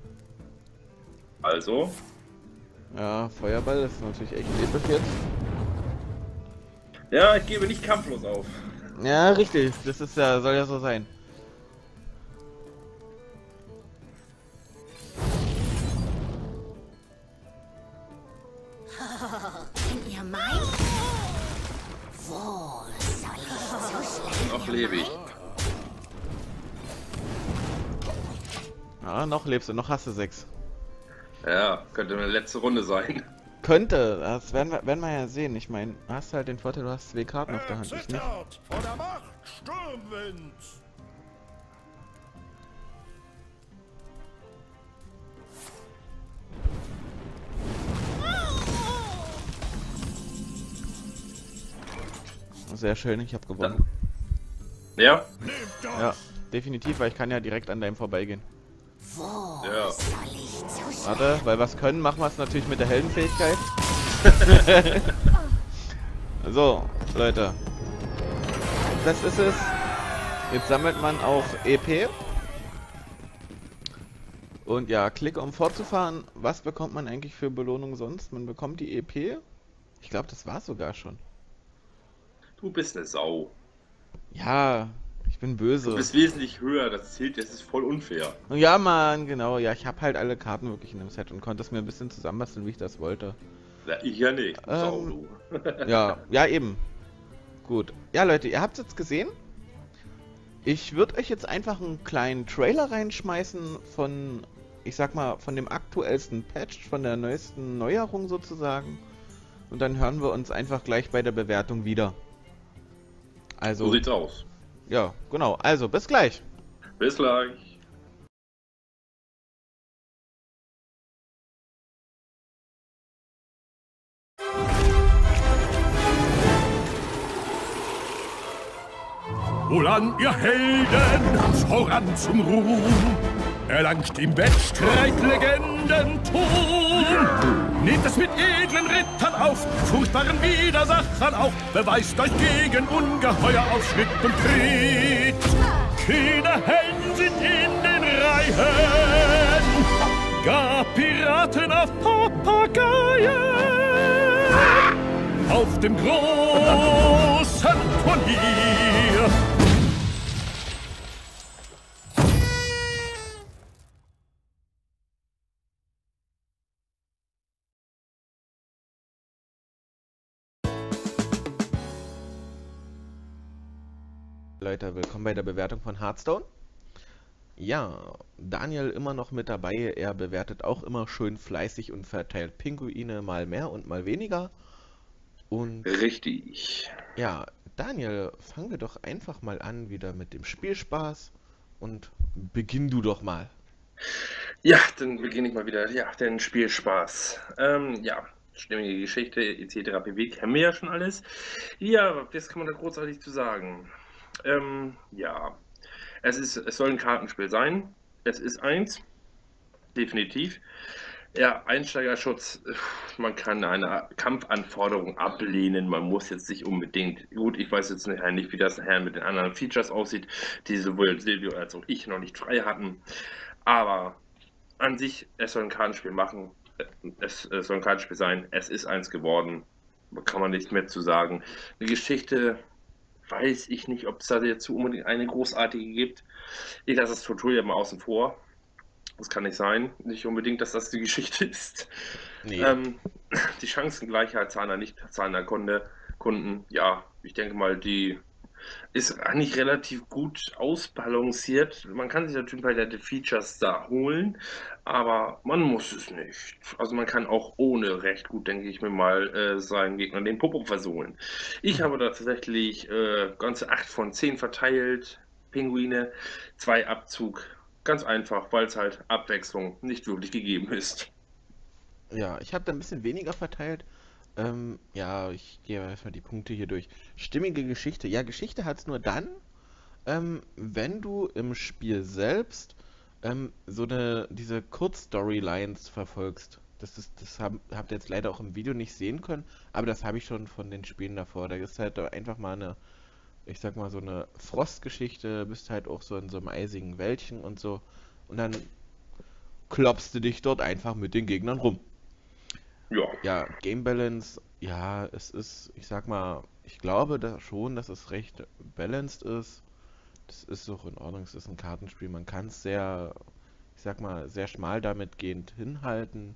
Also? Ja, Feuerball ist natürlich echt episch jetzt. Ja, ich gebe nicht kampflos auf. Ja, richtig. Das ist ja, soll ja so sein. Ihr mein? Wo soll ich zuschlagen? Noch lebe ich. Ja, noch lebst du, noch hast du sechs. Ja, könnte eine letzte Runde sein. Könnte, das werden wir, werden wir ja sehen. Ich meine, du hast halt den Vorteil, du hast zwei Karten auf der Hand, ich nicht. Erzittert vor der Macht Sturmwind. Sehr schön, ich habe gewonnen. Ja? Nehmt das. Ja, definitiv, weil ich kann ja direkt an deinem vorbeigehen. Wo Ja. soll ich zuschlagen? Warte, weil was können, machen wir es natürlich mit der Heldenfähigkeit. So, Leute. Das ist es. Jetzt sammelt man auch E P. Und ja, klicke um fortzufahren. Was bekommt man eigentlich für Belohnung sonst? Man bekommt die E P. Ich glaube, das war sogar schon. Du bist eine Sau. Ja, ich bin böse. Du bist wesentlich höher, das zählt, das ist voll unfair. Ja, Mann, genau. Ja, ich habe halt alle Karten wirklich in dem Set und konnte es mir ein bisschen zusammenbasteln, wie ich das wollte. Ja, ich ja nicht. Ähm, Sau, du. Ja, ja eben. Gut. Ja, Leute, ihr habt es jetzt gesehen. Ich würde euch jetzt einfach einen kleinen Trailer reinschmeißen von, ich sag mal, von dem aktuellsten Patch, von der neuesten Neuerung sozusagen. Und dann hören wir uns einfach gleich bei der Bewertung wieder. Also, So sieht's aus. ja, genau. Also, bis gleich. Bis gleich. Wohlan, ihr Helden, voran zum Ruhm, erlangt im Wettstreit Legendentum. Nehmt es mit edlen Rittern auf, furchtbaren Widersachern auch, beweist euch gegen Ungeheuer auf Schritt und Tritt. Keine Helden sind in den Reihen, gar Piraten auf Papageien. Auf dem großen Turnier. Leute, willkommen bei der Bewertung von Hearthstone. Ja, Daniel immer noch mit dabei. Er bewertet auch immer schön fleißig und verteilt Pinguine mal mehr und mal weniger. Und Richtig. ja, Daniel, fangen wir doch einfach mal an wieder mit dem Spielspaß und beginn du doch mal. Ja, dann beginne ich mal wieder. Ja, den Spielspaß. Ähm, ja, stimmige Geschichte et cetera pp. Kennen wir ja schon alles. Ja, was kann man da großartig zu sagen? Ähm, ja, es ist, es soll ein Kartenspiel sein. Es ist eins, definitiv. Ja, Einsteigerschutz, man kann eine Kampfanforderung ablehnen, man muss jetzt nicht unbedingt, gut, ich weiß jetzt nicht, wie das nachher mit den anderen Features aussieht, die sowohl Silvio als auch ich noch nicht frei hatten, aber an sich, es soll ein Kartenspiel machen, es, es soll ein Kartenspiel sein, es ist eins geworden, da kann man nichts mehr zu sagen. Eine Geschichte, weiß ich nicht, ob es da jetzt unbedingt eine großartige gibt, ich lasse das Tutorial mal außen vor. Das kann nicht sein. Nicht unbedingt, dass das die Geschichte ist. Nee. Ähm, die Chancengleichheit zahlender, nicht zahlender Kunde, Kunden, ja, ich denke mal, die ist eigentlich relativ gut ausbalanciert. Man kann sich natürlich bei der Features da holen, aber man muss es nicht. Also man kann auch ohne recht gut, denke ich mir mal, äh, seinen Gegnern den Popo versohlen. Ich habe da tatsächlich äh, ganze acht von zehn verteilt, Pinguine, zwei Abzug. Ganz einfach, weil es halt Abwechslung nicht wirklich gegeben ist. Ja, ich habe da ein bisschen weniger verteilt. Ähm, ja, ich gehe einfach die Punkte hier durch. Stimmige Geschichte. Ja, Geschichte hat es nur dann, ähm, wenn du im Spiel selbst ähm, so eine, diese Kurzstorylines verfolgst. Das ist, das hab, habt ihr jetzt leider auch im Video nicht sehen können, aber das habe ich schon von den Spielen davor. Da ist halt einfach mal eine, ich sag mal, so eine Frostgeschichte, bist halt auch so in so einem eisigen Wäldchen und so. Und dann klopfst du dich dort einfach mit den Gegnern rum. Ja. Ja, Game Balance, ja, es ist, ich sag mal, ich glaube da schon, dass es recht balanced ist. Das ist auch in Ordnung, es ist ein Kartenspiel, man kann es sehr, ich sag mal, sehr schmal damit gehend hinhalten.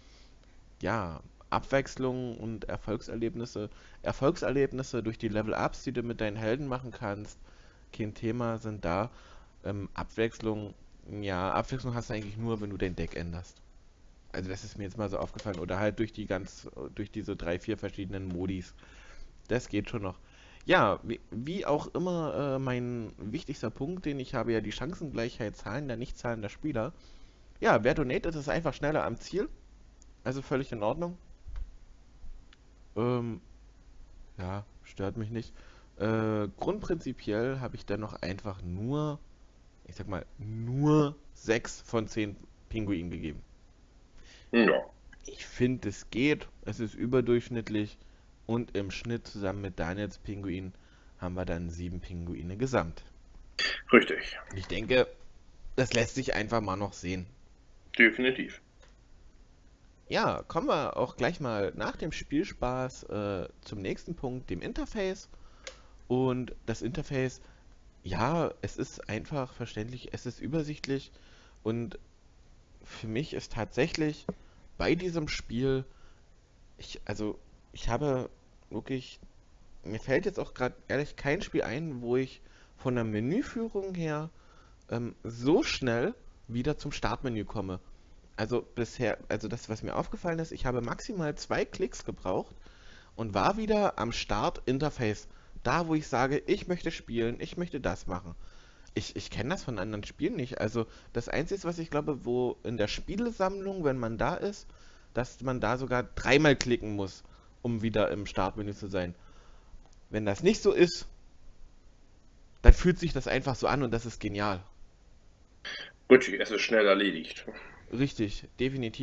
Ja, Abwechslung und Erfolgserlebnisse. Erfolgserlebnisse durch die Level-Ups, die du mit deinen Helden machen kannst, kein Thema, sind da. Ähm, Abwechslung, ja, Abwechslung hast du eigentlich nur, wenn du dein Deck änderst. Also das ist mir jetzt mal so aufgefallen. Oder halt durch die ganz, durch diese drei, vier verschiedenen Modis. Das geht schon noch. Ja, wie, wie auch immer, äh, mein wichtigster Punkt, den ich habe, ja die Chancengleichheit zahlender, nicht zahlender Spieler. Ja, wer donatet, ist einfach schneller am Ziel. Also völlig in Ordnung. Ähm, ja, stört mich nicht. Äh, grundprinzipiell habe ich dann noch einfach nur, ich sag mal, nur sechs von zehn Pinguinen gegeben. Ja. Ich finde, es geht. Es ist überdurchschnittlich. Und im Schnitt zusammen mit Daniels Pinguin haben wir dann sieben Pinguine gesamt. Richtig. Ich denke, das lässt sich einfach mal noch sehen. Definitiv. Ja, kommen wir auch gleich mal nach dem Spielspaß äh, zum nächsten Punkt, dem Interface. Und das Interface, ja, es ist einfach verständlich, es ist übersichtlich. Und für mich ist tatsächlich bei diesem Spiel, ich, also ich habe wirklich, mir fällt jetzt auch gerade ehrlich kein Spiel ein, wo ich von der Menüführung her ähm, so schnell wieder zum Startmenü komme. Also bisher, also das, was mir aufgefallen ist, ich habe maximal zwei Klicks gebraucht und war wieder am Start-Interface. Da, wo ich sage, ich möchte spielen, ich möchte das machen. Ich, ich kenne das von anderen Spielen nicht. Also das Einzige, was ich glaube, wo in der Spielesammlung, wenn man da ist, dass man da sogar dreimal klicken muss, um wieder im Startmenü zu sein. Wenn das nicht so ist, dann fühlt sich das einfach so an und das ist genial. Richtig, es ist schnell erledigt. Richtig, definitiv.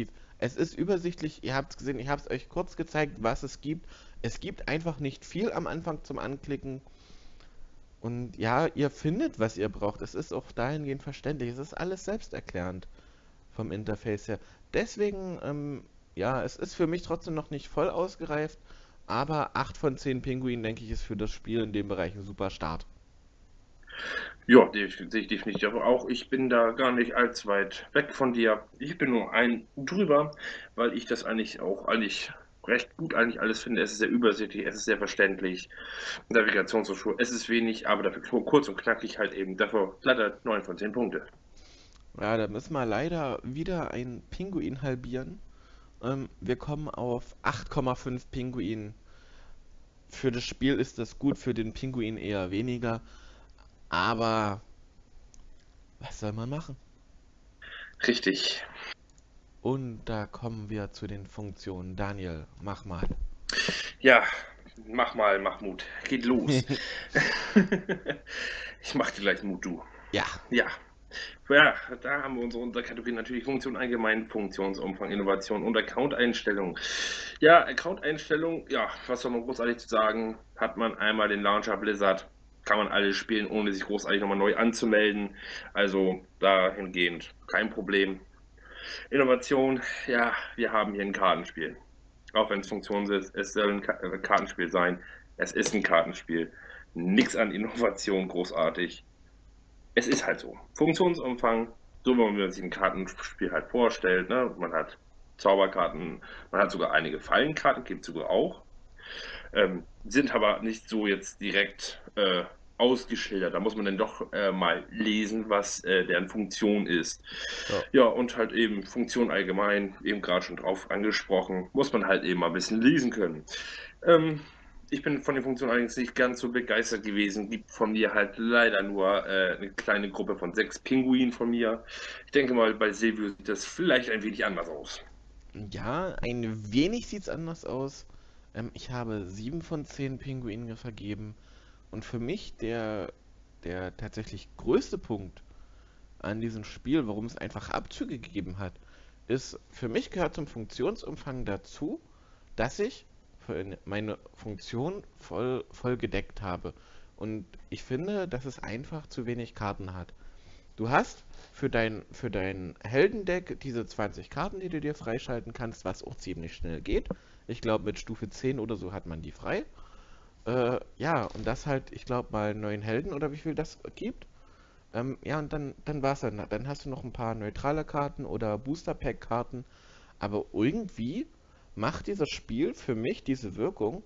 Es ist übersichtlich, ihr habt es gesehen, ich habe es euch kurz gezeigt, was es gibt. Es gibt einfach nicht viel am Anfang zum Anklicken. Und ja, ihr findet, was ihr braucht. Es ist auch dahingehend verständlich. Es ist alles selbsterklärend vom Interface her. Deswegen, ähm, ja, es ist für mich trotzdem noch nicht voll ausgereift, aber acht von zehn Pinguinen, denke ich, ist für das Spiel in dem Bereich ein super Start. Ja, die sehe ich definitiv auch. Ich bin da gar nicht allzu weit weg von dir. Ich bin nur ein drüber, weil ich das eigentlich auch eigentlich recht gut eigentlich alles finde. Es ist sehr übersichtlich, es ist sehr verständlich. Navigationshochschule, es ist wenig, aber dafür kur- kurz und knackig halt eben. Dafür glatter neun von zehn Punkte. Ja, da müssen wir leider wieder ein Pinguin halbieren. Ähm, wir kommen auf acht Komma fünf Pinguinen. Für das Spiel ist das gut, für den Pinguin eher weniger. Aber was soll man machen? Richtig. Und da kommen wir zu den Funktionen. Daniel, mach mal. Ja, mach mal, Mahmoud. Geht los. Ich mach dir gleich Mut, du. Ja, Ja. Ja, da haben wir unsere Unterkategorie natürlich Funktion allgemein, Funktionsumfang, Innovation und Account-Einstellung. Ja, Account-Einstellung, ja, was soll man großartig zu sagen? Hat man einmal den Launcher Blizzard, kann man alles spielen, ohne sich großartig nochmal neu anzumelden. Also dahingehend kein Problem. Innovation, ja, wir haben hier ein Kartenspiel. Auch wenn es Funktion ist, es soll ein Ka- äh, Kartenspiel sein. Es ist ein Kartenspiel. Nichts an Innovation großartig. Es ist halt so. Funktionsumfang, so wie man sich ein Kartenspiel halt vorstellt. Ne? Man hat Zauberkarten, man hat sogar einige Fallenkarten, gibt es sogar auch. Ähm, sind aber nicht so jetzt direkt äh, ausgeschildert. Da muss man dann doch äh, mal lesen, was äh, deren Funktion ist. Ja. Ja, und halt eben Funktion allgemein, eben gerade schon drauf angesprochen, muss man halt eben mal ein bisschen lesen können. Ähm, ich bin von den Funktionen allerdings nicht ganz so begeistert gewesen. Gibt von mir halt leider nur äh, eine kleine Gruppe von sechs Pinguinen von mir. Ich denke mal, bei Silvio sieht das vielleicht ein wenig anders aus. ja, ein wenig sieht es anders aus. Ähm, ich habe sieben von zehn Pinguinen vergeben. Und für mich der, der tatsächlich größte Punkt an diesem Spiel, warum es einfach Abzüge gegeben hat, ist, für mich gehört zum Funktionsumfang dazu, dass ich für meine Funktion voll, voll gedeckt habe. Und ich finde, dass es einfach zu wenig Karten hat. Du hast für dein, für dein Heldendeck diese zwanzig Karten, die du dir freischalten kannst, was auch ziemlich schnell geht. Ich glaube, mit Stufe zehn oder so hat man die frei. Äh, ja, und das halt, ich glaube, mal neun Helden oder wie viel das gibt. Ähm, ja, und dann, dann war's dann. Dann hast du noch ein paar neutrale Karten oder Booster-Pack-Karten. Aber irgendwie macht dieses Spiel für mich diese Wirkung,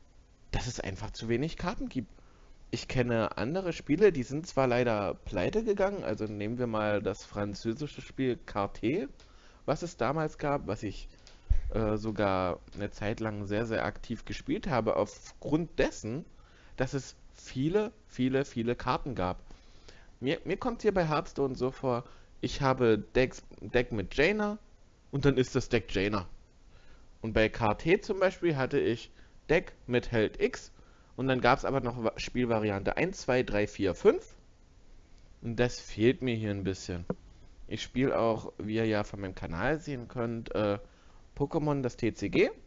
dass es einfach zu wenig Karten gibt. Ich kenne andere Spiele, die sind zwar leider pleite gegangen, also nehmen wir mal das französische Spiel Carté, was es damals gab, was ich äh, sogar eine Zeit lang sehr, sehr aktiv gespielt habe, aufgrund dessen, dass es viele, viele, viele Karten gab. Mir, mir kommt hier bei Hearthstone so vor, ich habe Decks, Deck mit Jaina und dann ist das Deck Jaina. Und bei K T zum Beispiel hatte ich Deck mit Held X und dann gab es aber noch Va- Spielvariante eins, zwei, drei, vier, fünf und das fehlt mir hier ein bisschen. Ich spiele auch, wie ihr ja von meinem Kanal sehen könnt, äh, Pokémon, das T C G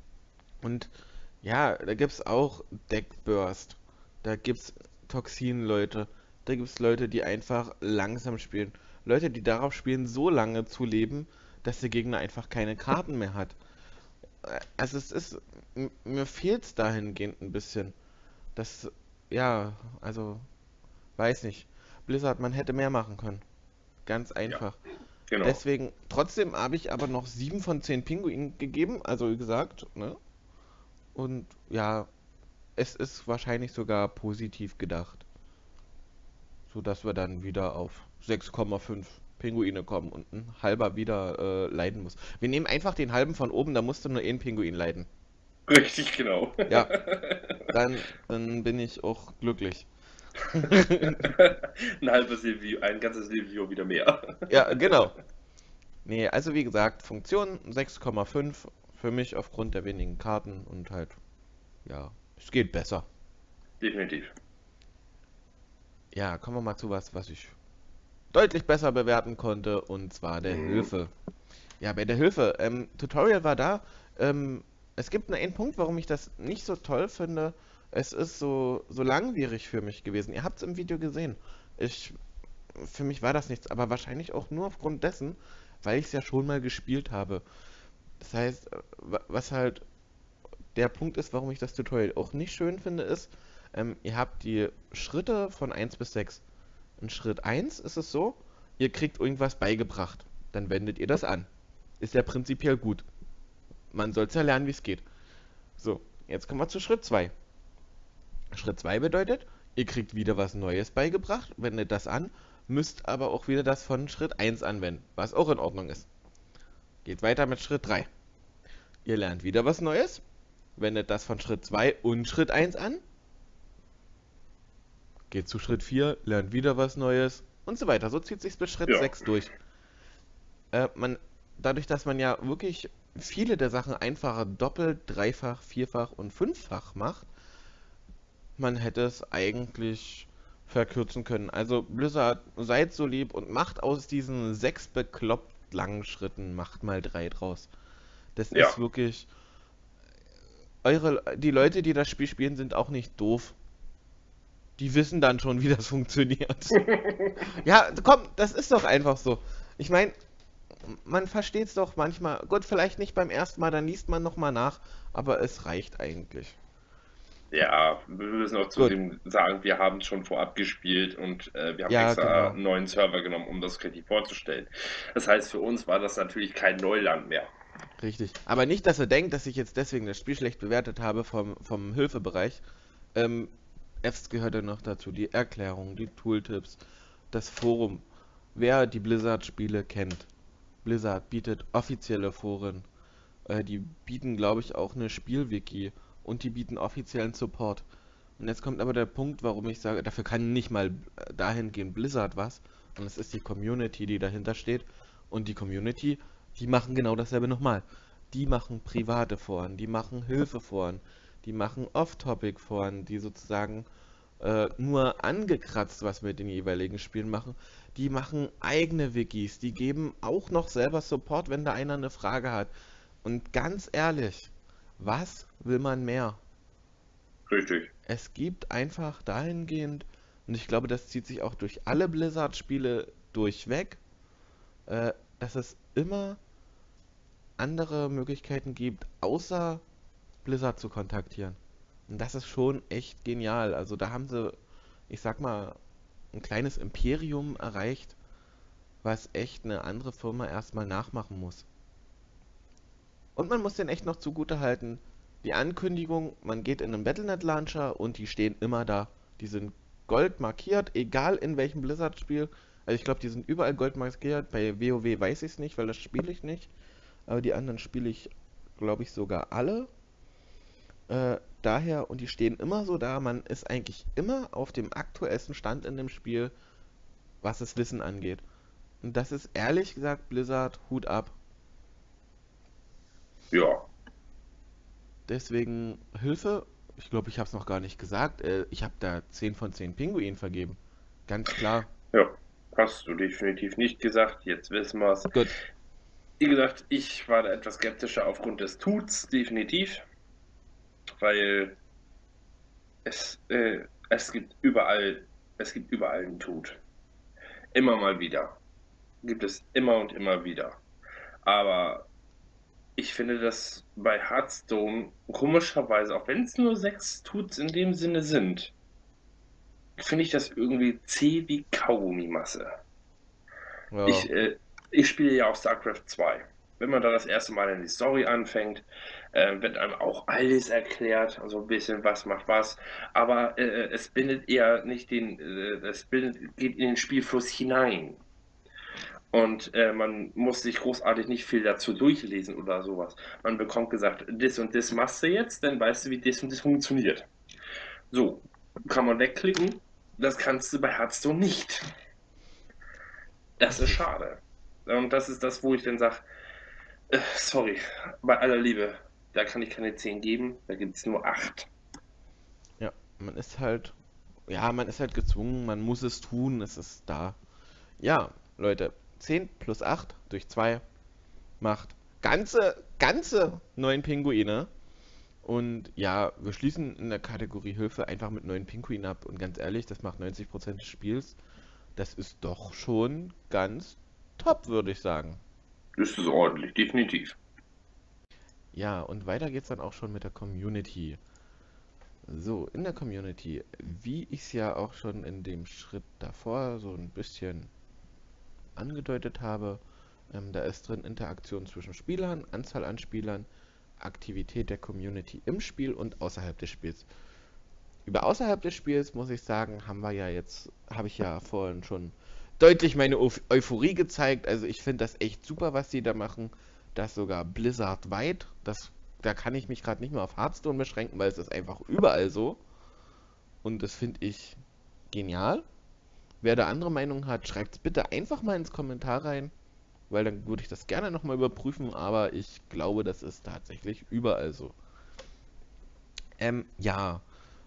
und ja, da gibt es auch Deck Burst, da gibt es Toxin-Leute, da gibt es Leute, die einfach langsam spielen. Leute, die darauf spielen, so lange zu leben, dass der Gegner einfach keine Karten mehr hat. Also es ist, m- mir fehlt es dahingehend ein bisschen. Das, ja, also, weiß nicht. Blizzard, man hätte mehr machen können. Ganz einfach. Genau. Deswegen, trotzdem habe ich aber noch sieben von zehn Pinguinen gegeben, also wie gesagt, ne? Und ja, es ist wahrscheinlich sogar positiv gedacht. Sodass wir dann wieder auf sechs Komma fünf Pinguine kommen und ein halber wieder äh, leiden muss. Wir nehmen einfach den halben von oben, da musst du nur einen Pinguin leiden. Richtig, genau. Ja, dann, dann bin ich auch glücklich. Ein halbes Silvio, ein ganzes Silvio wieder mehr. Ja, genau. Nee, also wie gesagt, Funktion sechs Komma fünf für mich aufgrund der wenigen Karten und halt, ja, es geht besser. Definitiv. Ja, kommen wir mal zu was, was ich deutlich besser bewerten konnte, und zwar der Mhm. Hilfe. Ja, bei der Hilfe. Ähm, Tutorial war da. Ähm, es gibt nur einen Punkt, warum ich das nicht so toll finde. Es ist so, so langwierig für mich gewesen. Ihr habt es im Video gesehen. Ich, für mich war das nichts, aber wahrscheinlich auch nur aufgrund dessen, weil ich es ja schon mal gespielt habe. Das heißt, äh, wa- was halt der Punkt ist, warum ich das Tutorial auch nicht schön finde, ist, ähm, ihr habt die Schritte von eins bis sechs. In Schritt eins ist es so, ihr kriegt irgendwas beigebracht. Dann wendet ihr das an. Ist ja prinzipiell gut. Man soll es ja lernen, wie es geht. So, jetzt kommen wir zu Schritt zwei. Schritt zwei bedeutet, ihr kriegt wieder was Neues beigebracht, wendet das an, müsst aber auch wieder das von Schritt eins anwenden, was auch in Ordnung ist. Geht weiter mit Schritt drei. Ihr lernt wieder was Neues, wendet das von Schritt zwei und Schritt eins an, geht zu Schritt vier, lernt wieder was Neues und so weiter. So zieht sich bis Schritt Ja. sechs durch. Äh, man, dadurch, dass man ja wirklich viele der Sachen einfacher doppelt, dreifach, vierfach und fünffach macht, man hätte es eigentlich verkürzen können. Also Blizzard, seid so lieb und macht aus diesen sechs bekloppt langen Schritten, macht mal drei draus. Das Ja. ist wirklich... Eure, die Leute, die das Spiel spielen, sind auch nicht doof. Die wissen dann schon, wie das funktioniert. Ja, komm, das ist doch einfach so. Ich meine, man versteht es doch manchmal. Gut, vielleicht nicht beim ersten Mal, dann liest man nochmal nach, aber es reicht eigentlich. Ja, wir müssen auch zudem sagen, wir haben es schon vorab gespielt und äh, wir haben Ja, extra genau. einen neuen Server genommen, um das richtig vorzustellen. Das heißt, für uns war das natürlich kein Neuland mehr. Richtig. Aber nicht, dass ihr denkt, dass ich jetzt deswegen das Spiel schlecht bewertet habe vom, vom Hilfebereich. Ähm, Fs gehörte noch dazu, die Erklärung, die Tooltips, das Forum. Wer die Blizzard-Spiele kennt. Blizzard bietet offizielle Foren. Äh, die bieten, glaube ich, auch eine Spielwiki. Und die bieten offiziellen Support. Und jetzt kommt aber der Punkt, warum ich sage, dafür kann nicht mal äh, dahingehend Blizzard was. Und es ist die Community, die dahinter steht. Und die Community, die machen genau dasselbe nochmal. Die machen private Foren, die machen Hilfeforen, die machen Off-Topic-Foren, die sozusagen äh, nur angekratzt was mit den jeweiligen Spielen machen. Die machen eigene Wikis, die geben auch noch selber Support, wenn da einer eine Frage hat. Und ganz ehrlich, was will man mehr? Richtig. Es gibt einfach dahingehend, und ich glaube, das zieht sich auch durch alle Blizzard-Spiele durchweg, äh, dass es immer andere Möglichkeiten gibt, außer Blizzard zu kontaktieren. Und das ist schon echt genial. Also da haben sie, ich sag mal, ein kleines Imperium erreicht, was echt eine andere Firma erstmal nachmachen muss. Und man muss den echt noch zugute halten, die Ankündigung, man geht in einen Battle Net Launcher und die stehen immer da. Die sind gold markiert, egal in welchem Blizzard-Spiel. Also ich glaube, die sind überall gold markiert. Bei WoW weiß ich es nicht, weil das spiele ich nicht. Aber die anderen spiele ich, glaube ich, sogar alle. Äh, daher, und die stehen immer so da, man ist eigentlich immer auf dem aktuellsten Stand in dem Spiel, was das Wissen angeht. Und das ist ehrlich gesagt, Blizzard, Hut ab. Ja. Deswegen Hilfe, ich glaube, ich habe es noch gar nicht gesagt, äh, ich habe da zehn von zehn Pinguinen vergeben. Ganz klar. Ja. Hast du definitiv nicht gesagt. Jetzt wissen wir es. Gut. Wie gesagt, ich war da etwas skeptischer aufgrund des Tuts, definitiv. Weil es, äh, es gibt überall, es gibt überall einen Tut. Immer mal wieder. Gibt es immer und immer wieder. Aber ich finde das bei Hearthstone komischerweise, auch wenn es nur sechs Tuts in dem Sinne sind, finde ich das irgendwie zäh wie Kaugummimasse. Ja. Ich, äh, ich spiele ja auch StarCraft zwei. Wenn man da das erste Mal in die Story anfängt, äh, wird einem auch alles erklärt, also ein bisschen was macht was, aber äh, es bindet eher nicht den, äh, es bindet, geht in den Spielfluss hinein. Und äh, man muss sich großartig nicht viel dazu durchlesen oder sowas. Man bekommt gesagt, das und das machst du jetzt, dann weißt du, wie das und das funktioniert. So, kann man wegklicken. Das kannst du bei Hearthstone nicht. Das ist schade. Und das ist das, wo ich dann sage, äh, sorry, bei aller Liebe, da kann ich keine zehn geben, da gibt es nur acht. Ja, man ist halt, ja, man ist halt gezwungen, man muss es tun, es ist da. Ja, Leute, zehn plus acht durch zwei macht ganze, ganze neun Pinguine. Und ja, wir schließen in der Kategorie Hilfe einfach mit neun Pinguinen ab. Und ganz ehrlich, das macht neunzig Prozent des Spiels. Das ist doch schon ganz top, würde ich sagen. Das ist ordentlich, definitiv. Ja, und weiter geht's dann auch schon mit der Community. So, in der Community, wie ich es ja auch schon in dem Schritt davor so ein bisschen angedeutet habe, ähm, da ist drin Interaktion zwischen Spielern, Anzahl an Spielern, Aktivität der Community im Spiel und außerhalb des Spiels. Über außerhalb des Spiels muss ich sagen, haben wir ja jetzt, habe ich ja vorhin schon deutlich meine Eu Euphorie gezeigt. Also ich finde das echt super, was die da machen. Das sogar Blizzard weit. Das, da kann ich mich gerade nicht mehr auf Hearthstone beschränken, weil es ist einfach überall so. Und das finde ich genial. Wer da andere Meinung hat, schreibt es bitte einfach mal ins Kommentar rein, weil dann würde ich das gerne nochmal überprüfen, aber ich glaube, das ist tatsächlich überall so. Ähm, ja.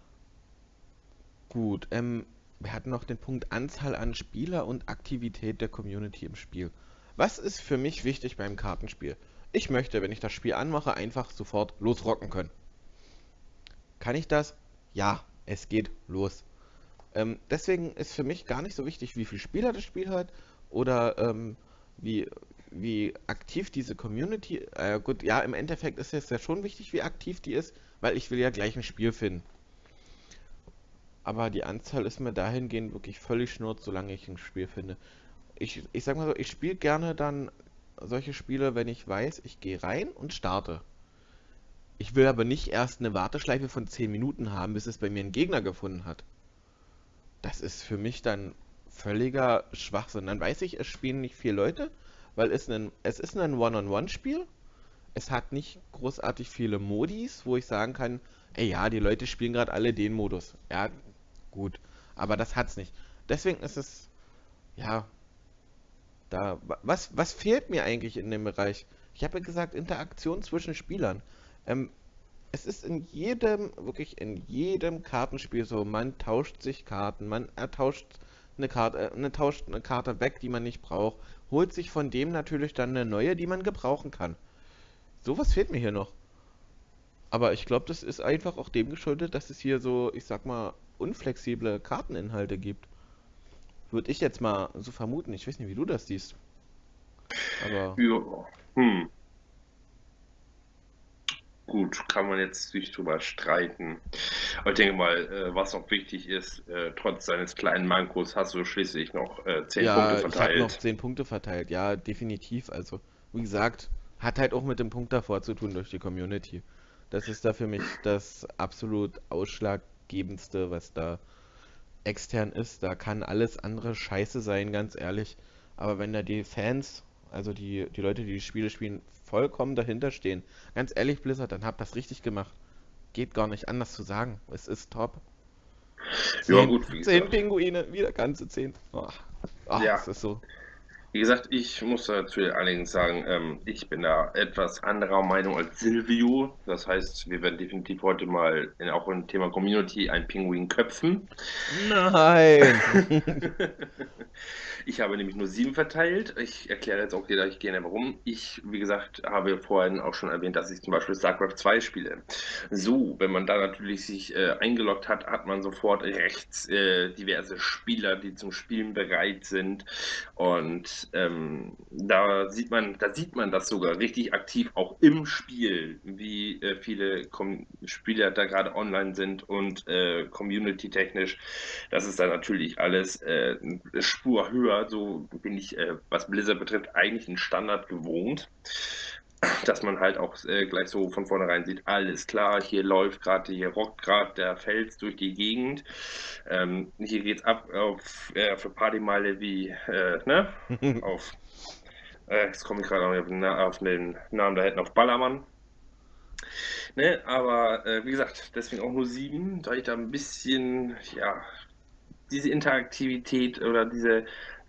Gut, ähm, wir hatten noch den Punkt Anzahl an Spieler und Aktivität der Community im Spiel. Was ist für mich wichtig beim Kartenspiel? Ich möchte, wenn ich das Spiel anmache, einfach sofort losrocken können. Kann ich das? Ja, es geht los. Ähm, deswegen ist für mich gar nicht so wichtig, wie viele Spieler das Spiel hat oder ähm, wie, wie aktiv diese Community, äh, gut, ja, im Endeffekt ist es ja schon wichtig, wie aktiv die ist, weil ich will ja gleich ein Spiel finden. Aber die Anzahl ist mir dahingehend wirklich völlig schnurz, solange ich ein Spiel finde. Ich, ich sag mal so, ich spiele gerne dann solche Spiele, wenn ich weiß, ich gehe rein und starte. Ich will aber nicht erst eine Warteschleife von zehn Minuten haben, bis es bei mir einen Gegner gefunden hat. Das ist für mich dann völliger Schwachsinn. Dann weiß ich, es spielen nicht vier Leute, weil es, ein, es ist ein One-on-One-Spiel. Es hat nicht großartig viele Modis, wo ich sagen kann, ey ja, die Leute spielen gerade alle den Modus. Ja, gut. Aber das hat's nicht. Deswegen ist es, ja, da, was, was fehlt mir eigentlich in dem Bereich? Ich habe ja gesagt, Interaktion zwischen Spielern. Ähm, es ist in jedem, wirklich in jedem Kartenspiel so, man tauscht sich Karten, man ertauscht eine Karte, eine tauscht eine Karte weg, die man nicht braucht, holt sich von dem natürlich dann eine neue, die man gebrauchen kann. Sowas fehlt mir hier noch. Aber ich glaube, das ist einfach auch dem geschuldet, dass es hier so, ich sag mal, unflexible Karteninhalte gibt. Würde ich jetzt mal so vermuten. Ich weiß nicht, wie du das siehst. Aber Ja, hm. Gut, kann man jetzt sich drüber streiten. Aber ich denke mal, äh, was noch wichtig ist, äh, trotz seines kleinen Mankos hast du schließlich noch äh, zehn ja, Punkte ich habe verteilt. noch zehn Punkte verteilt. Ja, definitiv. Also, wie gesagt, hat halt auch mit dem Punkt davor zu tun durch die Community. Das ist da für mich das absolut ausschlaggebendste, was da extern ist. Da kann alles andere scheiße sein, ganz ehrlich. Aber wenn da die Fans, also die, die Leute, die die Spiele spielen, vollkommen dahinter stehen, ganz ehrlich, Blizzard, dann habt das richtig gemacht. Geht gar nicht anders zu sagen. Es ist top. Ja, Zehn, gut, wie zehn gesagt. Pinguine, wieder ganze zehn. Oh, oh, Ja. das ist so. Wie gesagt, ich muss dazu allerdings sagen, ähm, ich bin da etwas anderer Meinung als Silvio. Das heißt, wir werden definitiv heute mal in, auch im Thema Community einen Pinguin köpfen. Nein! Ich habe nämlich nur sieben verteilt. Ich erkläre jetzt auch gleich gerne warum. Ich, wie gesagt, habe vorhin auch schon erwähnt, dass ich zum Beispiel StarCraft zwei spiele. So, wenn man da natürlich sich äh, eingeloggt hat, hat man sofort rechts äh, diverse Spieler, die zum Spielen bereit sind. Und ähm, da sieht man, da sieht man das sogar richtig aktiv auch im Spiel, wie äh, viele Com Spieler da gerade online sind und äh, community-technisch. Das ist dann natürlich alles äh, eine Spur höher. So bin ich, äh, was Blizzard betrifft, eigentlich einen Standard gewohnt. Dass man halt auch äh, gleich so von vornherein sieht, alles klar, hier läuft gerade, hier rockt gerade der Fels durch die Gegend. Ähm, hier geht's ab auf, äh, für Partymeile wie, äh, ne, auf, äh, jetzt komme ich gerade auf, auf den Namen da hinten, auf Ballermann. Ne, aber äh, wie gesagt, deswegen auch nur sieben, da ich da ein bisschen, ja, diese Interaktivität oder diese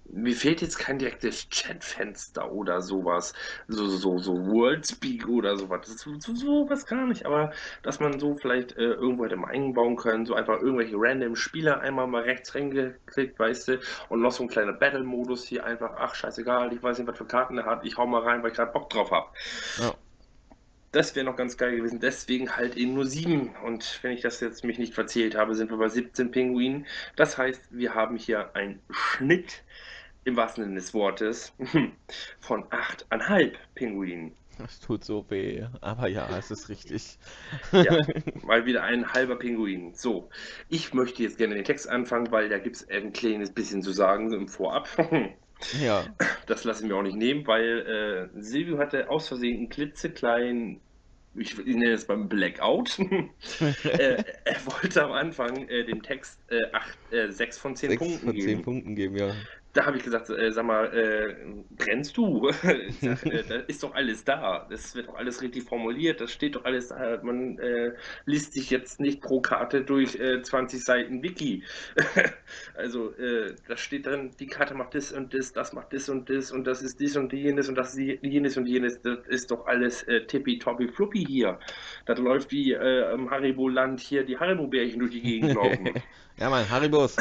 mir fehlt jetzt kein direktes Chatfenster oder sowas. So, so, so Worldspeak oder sowas. Das ist so, sowas gar nicht. Aber dass man so vielleicht äh, irgendwo hätte mal einbauen können, so einfach irgendwelche random Spieler einmal mal rechts reingeklickt, weißt du, und noch so ein kleiner Battle-Modus hier einfach, ach scheißegal, ich weiß nicht, was für Karten er hat, ich hau mal rein, weil ich gerade Bock drauf habe. Ja. Das wäre noch ganz geil gewesen. Deswegen halt eben nur sieben. Und wenn ich das jetzt mich nicht verzählt habe, sind wir bei siebzehn Pinguinen. Das heißt, wir haben hier einen Schnitt im wahrsten Sinne des Wortes von acht Komma fünf Pinguinen. Das tut so weh, aber ja, es ist richtig. Ja, mal wieder ein halber Pinguin. So, ich möchte jetzt gerne den Text anfangen, weil da gibt es ein kleines bisschen zu sagen im Vorab. Ja, Das lasse ich mir auch nicht nehmen, weil äh, Silvio hatte aus Versehen einen klitzekleinen, ich, ich nenne es beim Blackout. äh, er wollte am Anfang äh, dem Text äh, acht, äh, sechs von zehn sechs Punkten von zehn geben. Punkten geben, ja. Da habe ich gesagt, äh, sag mal, äh, brennst du? Ich sag, äh, da ist doch alles da. Das wird doch alles richtig formuliert. Das steht doch alles da. Man äh, liest sich jetzt nicht pro Karte durch äh, zwanzig Seiten Wiki. Also, äh, da steht dann, die Karte macht das und das, das macht das und das und das ist dies und jenes und das ist jenes und jenes. Das ist doch alles äh, tippitoppi-fluppi hier. Das läuft wie äh, im Haribo-Land hier die Haribo-Bärchen durch die Gegend laufen. Ja, Mann, Haribos.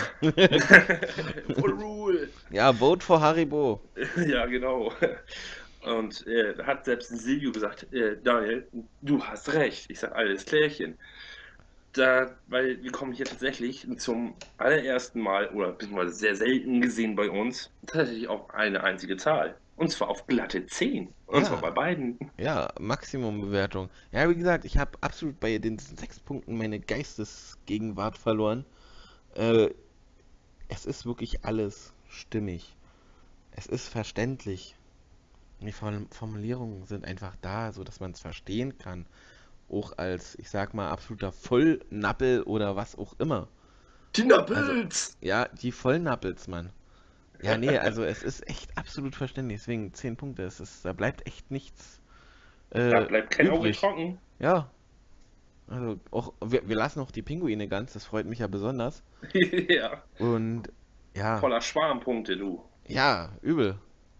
Full rule. Ja, vote for Haribo. Ja, genau. Und äh, da hat selbst ein Silvio gesagt, äh, Daniel, du hast recht. Ich sage, alles klärchen. Da, weil wir kommen hier tatsächlich zum allerersten Mal, oder beziehungsweise sehr selten gesehen bei uns, tatsächlich auf eine einzige Zahl. Und zwar auf glatte zehn. Und Ja. zwar bei beiden. Ja, Maximumbewertung. Ja, wie gesagt, ich habe absolut bei den sechs Punkten meine Geistesgegenwart verloren. Äh, es ist wirklich alles stimmig. Es ist verständlich. Die Form- Formulierungen sind einfach da, so dass man es verstehen kann. Auch als, ich sag mal, absoluter Vollnappel oder was auch immer. Die Nappels! Ja, die Vollnappels, Mann. Ja, nee, also es ist echt absolut verständlich. Deswegen zehn Punkte. Es ist, da bleibt echt nichts äh, Da bleibt kein Auge übrig. trocken. Ja. Also auch, wir, wir lassen auch die Pinguine ganz, das freut mich ja besonders. Ja, Und ja, voller Schwarmpunkte, du. ja, übel.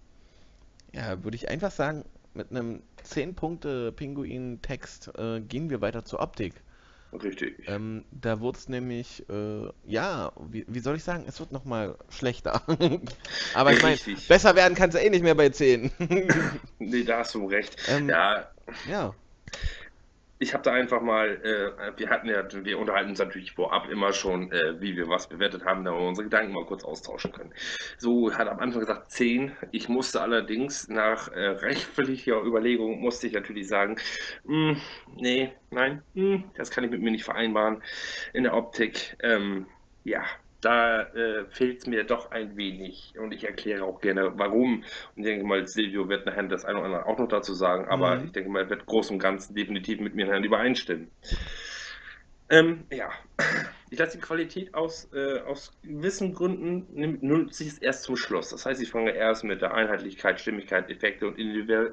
Ja, würde ich einfach sagen, mit einem zehn Punkte Pinguin-Text äh, gehen wir weiter zur Optik. Richtig. Ähm, da wurde es nämlich, äh, ja, wie, wie soll ich sagen, es wird nochmal schlechter. Aber ich meine, Richtig. besser werden kann es ja eh nicht mehr bei zehn. Nee, da hast du recht. Ähm, Ja, Ja, ich habe da einfach mal, äh, wir hatten ja, wir unterhalten uns natürlich vorab immer schon, äh, wie wir was bewertet haben, damit wir unsere Gedanken mal kurz austauschen können. So hat am Anfang gesagt zehn. Ich musste allerdings nach äh, rechtlicher Überlegung, musste ich natürlich sagen, mh, nee, nein, mh, das kann ich mit mir nicht vereinbaren in der Optik. Ähm, ja, da äh, fehlt es mir doch ein wenig und ich erkläre auch gerne, warum. Und ich denke mal, Silvio wird nachher das eine oder andere auch noch dazu sagen, aber Mhm. ich denke mal, er wird groß und ganz definitiv mit mir nachher übereinstimmen. Ähm, ja, ich lasse die Qualität aus, äh, aus gewissen Gründen, nimm- nutze ich es erst zum Schluss. Das heißt, ich fange erst mit der Einheitlichkeit, Stimmigkeit, Effekte und Individu-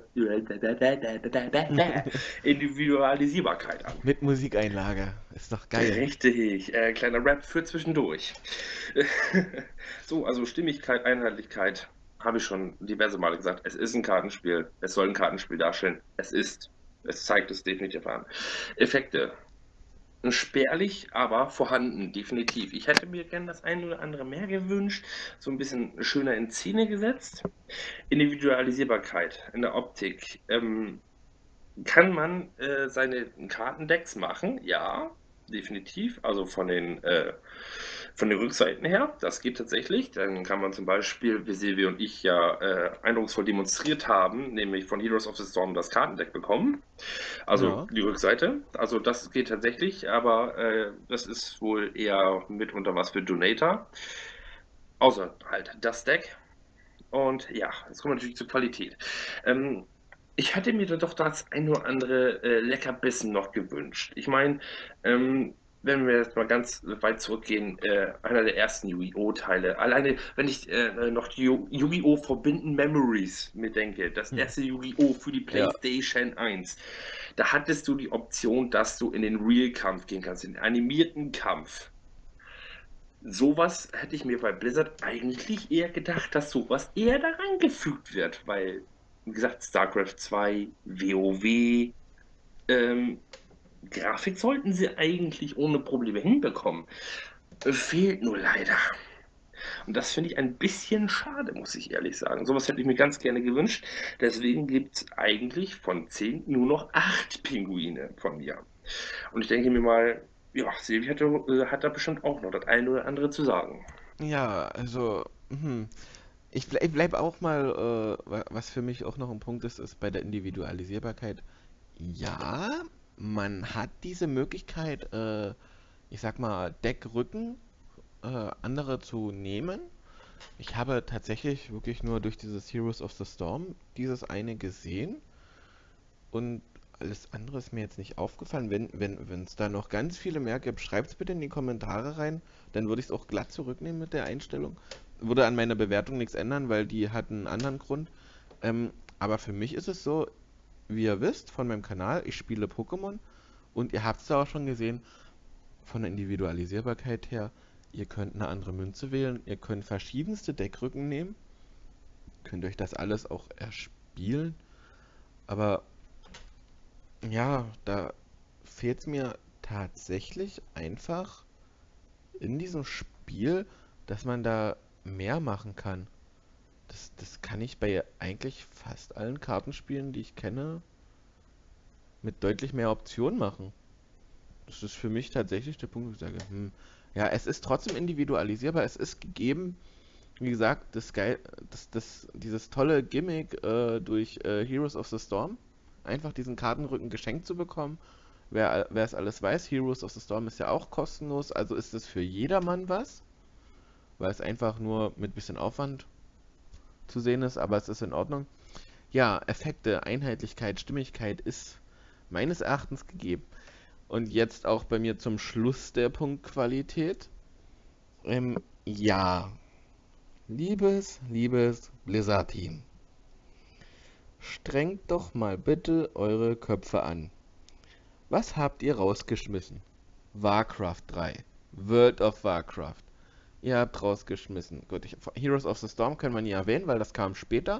Individualisierbarkeit an. mit Musikeinlage. Ist doch geil. Richtig, äh, kleiner Rap für zwischendurch. So, also Stimmigkeit, Einheitlichkeit, habe ich schon diverse Male gesagt. Es ist ein Kartenspiel. Es soll ein Kartenspiel darstellen. Es ist. Es zeigt es definitiv an. Effekte. Spärlich, aber vorhanden, definitiv. Ich hätte mir gerne das eine oder andere mehr gewünscht, so ein bisschen schöner in Szene gesetzt. Individualisierbarkeit in der Optik. Ähm, kann man äh, seine Kartendecks machen? Ja, definitiv. Also von den, äh, von den Rückseiten her, das geht tatsächlich. Dann kann man zum Beispiel, wie Silvia und ich ja äh, eindrucksvoll demonstriert haben, nämlich von Heroes of the Storm das Kartendeck bekommen. Also Ja. die Rückseite. Also das geht tatsächlich, aber äh, das ist wohl eher mitunter was für Donator. Außer halt das Deck. Und ja, jetzt kommen wir natürlich zur Qualität. Ähm, ich hätte mir da doch das ein oder andere äh, Leckerbissen noch gewünscht. Ich meine, ähm, wenn wir jetzt mal ganz weit zurückgehen, äh, einer der ersten Yu-Gi-Oh!-Teile. Alleine, wenn ich äh, noch die Yu- Yu-Gi-Oh! Forbidden Memories mir denke, das Hm. erste Yu-Gi-Oh! Für die Ja. PlayStation eins, da hattest du die Option, dass du in den Real-Kampf gehen kannst, in den animierten Kampf. sowas hätte ich mir bei Blizzard eigentlich eher gedacht, dass sowas eher da reingefügt wird, weil, wie gesagt, StarCraft zwei, WoW, ähm, Grafik sollten sie eigentlich ohne Probleme hinbekommen. Äh, Fehlt nur leider. Und das finde ich ein bisschen schade, muss ich ehrlich sagen. Sowas hätte ich mir ganz gerne gewünscht. Deswegen gibt es eigentlich von zehn nur noch acht Pinguine von mir. Und ich denke mir mal, ja, Silvi hat, äh, hat da bestimmt auch noch das eine oder andere zu sagen. Ja, also, hm. Ich bleib, bleib auch mal, äh, wa- was für mich auch noch ein Punkt ist, ist bei der Individualisierbarkeit. Ja, man hat diese Möglichkeit, äh, ich sag mal, Deckrücken, äh, andere zu nehmen. Ich habe tatsächlich wirklich nur durch dieses Heroes of the Storm dieses eine gesehen und alles andere ist mir jetzt nicht aufgefallen. Wenn wenn wenn es da noch ganz viele mehr gibt, schreibt es bitte in die Kommentare rein, dann würde ich es auch glatt zurücknehmen mit der Einstellung. Würde an meiner Bewertung nichts ändern, weil die hat einen anderen Grund. Ähm, aber für mich ist es so, wie ihr wisst, von meinem Kanal, ich spiele Pokémon und ihr habt es da auch schon gesehen, von der Individualisierbarkeit her, ihr könnt eine andere Münze wählen, ihr könnt verschiedenste Deckrücken nehmen, könnt euch das alles auch erspielen, aber ja, da fehlt es mir tatsächlich einfach in diesem Spiel, dass man da mehr machen kann. Das, das kann ich bei eigentlich fast allen Kartenspielen, die ich kenne, mit deutlich mehr Optionen machen. Das ist für mich tatsächlich der Punkt, wo ich sage, hm, ja, es ist trotzdem individualisierbar, es ist gegeben, wie gesagt, das geil, das, das, dieses tolle Gimmick äh, durch äh, Heroes of the Storm, einfach diesen Kartenrücken geschenkt zu bekommen. Wer, wer es alles weiß, Heroes of the Storm ist ja auch kostenlos, also ist es für jedermann was, weil es einfach nur mit bisschen Aufwand zu sehen ist, aber es ist in Ordnung. Ja, Effekte, Einheitlichkeit, Stimmigkeit ist meines Erachtens gegeben. Und jetzt auch bei mir zum Schluss der Punkt Qualität. Ähm, ja, liebes, liebes Blizzard-Team, strengt doch mal bitte eure Köpfe an. Was habt ihr rausgeschmissen? Warcraft drei, World of Warcraft. Ihr habt rausgeschmissen. Gut, ich, Heroes of the Storm können wir nie erwähnen, weil das kam später.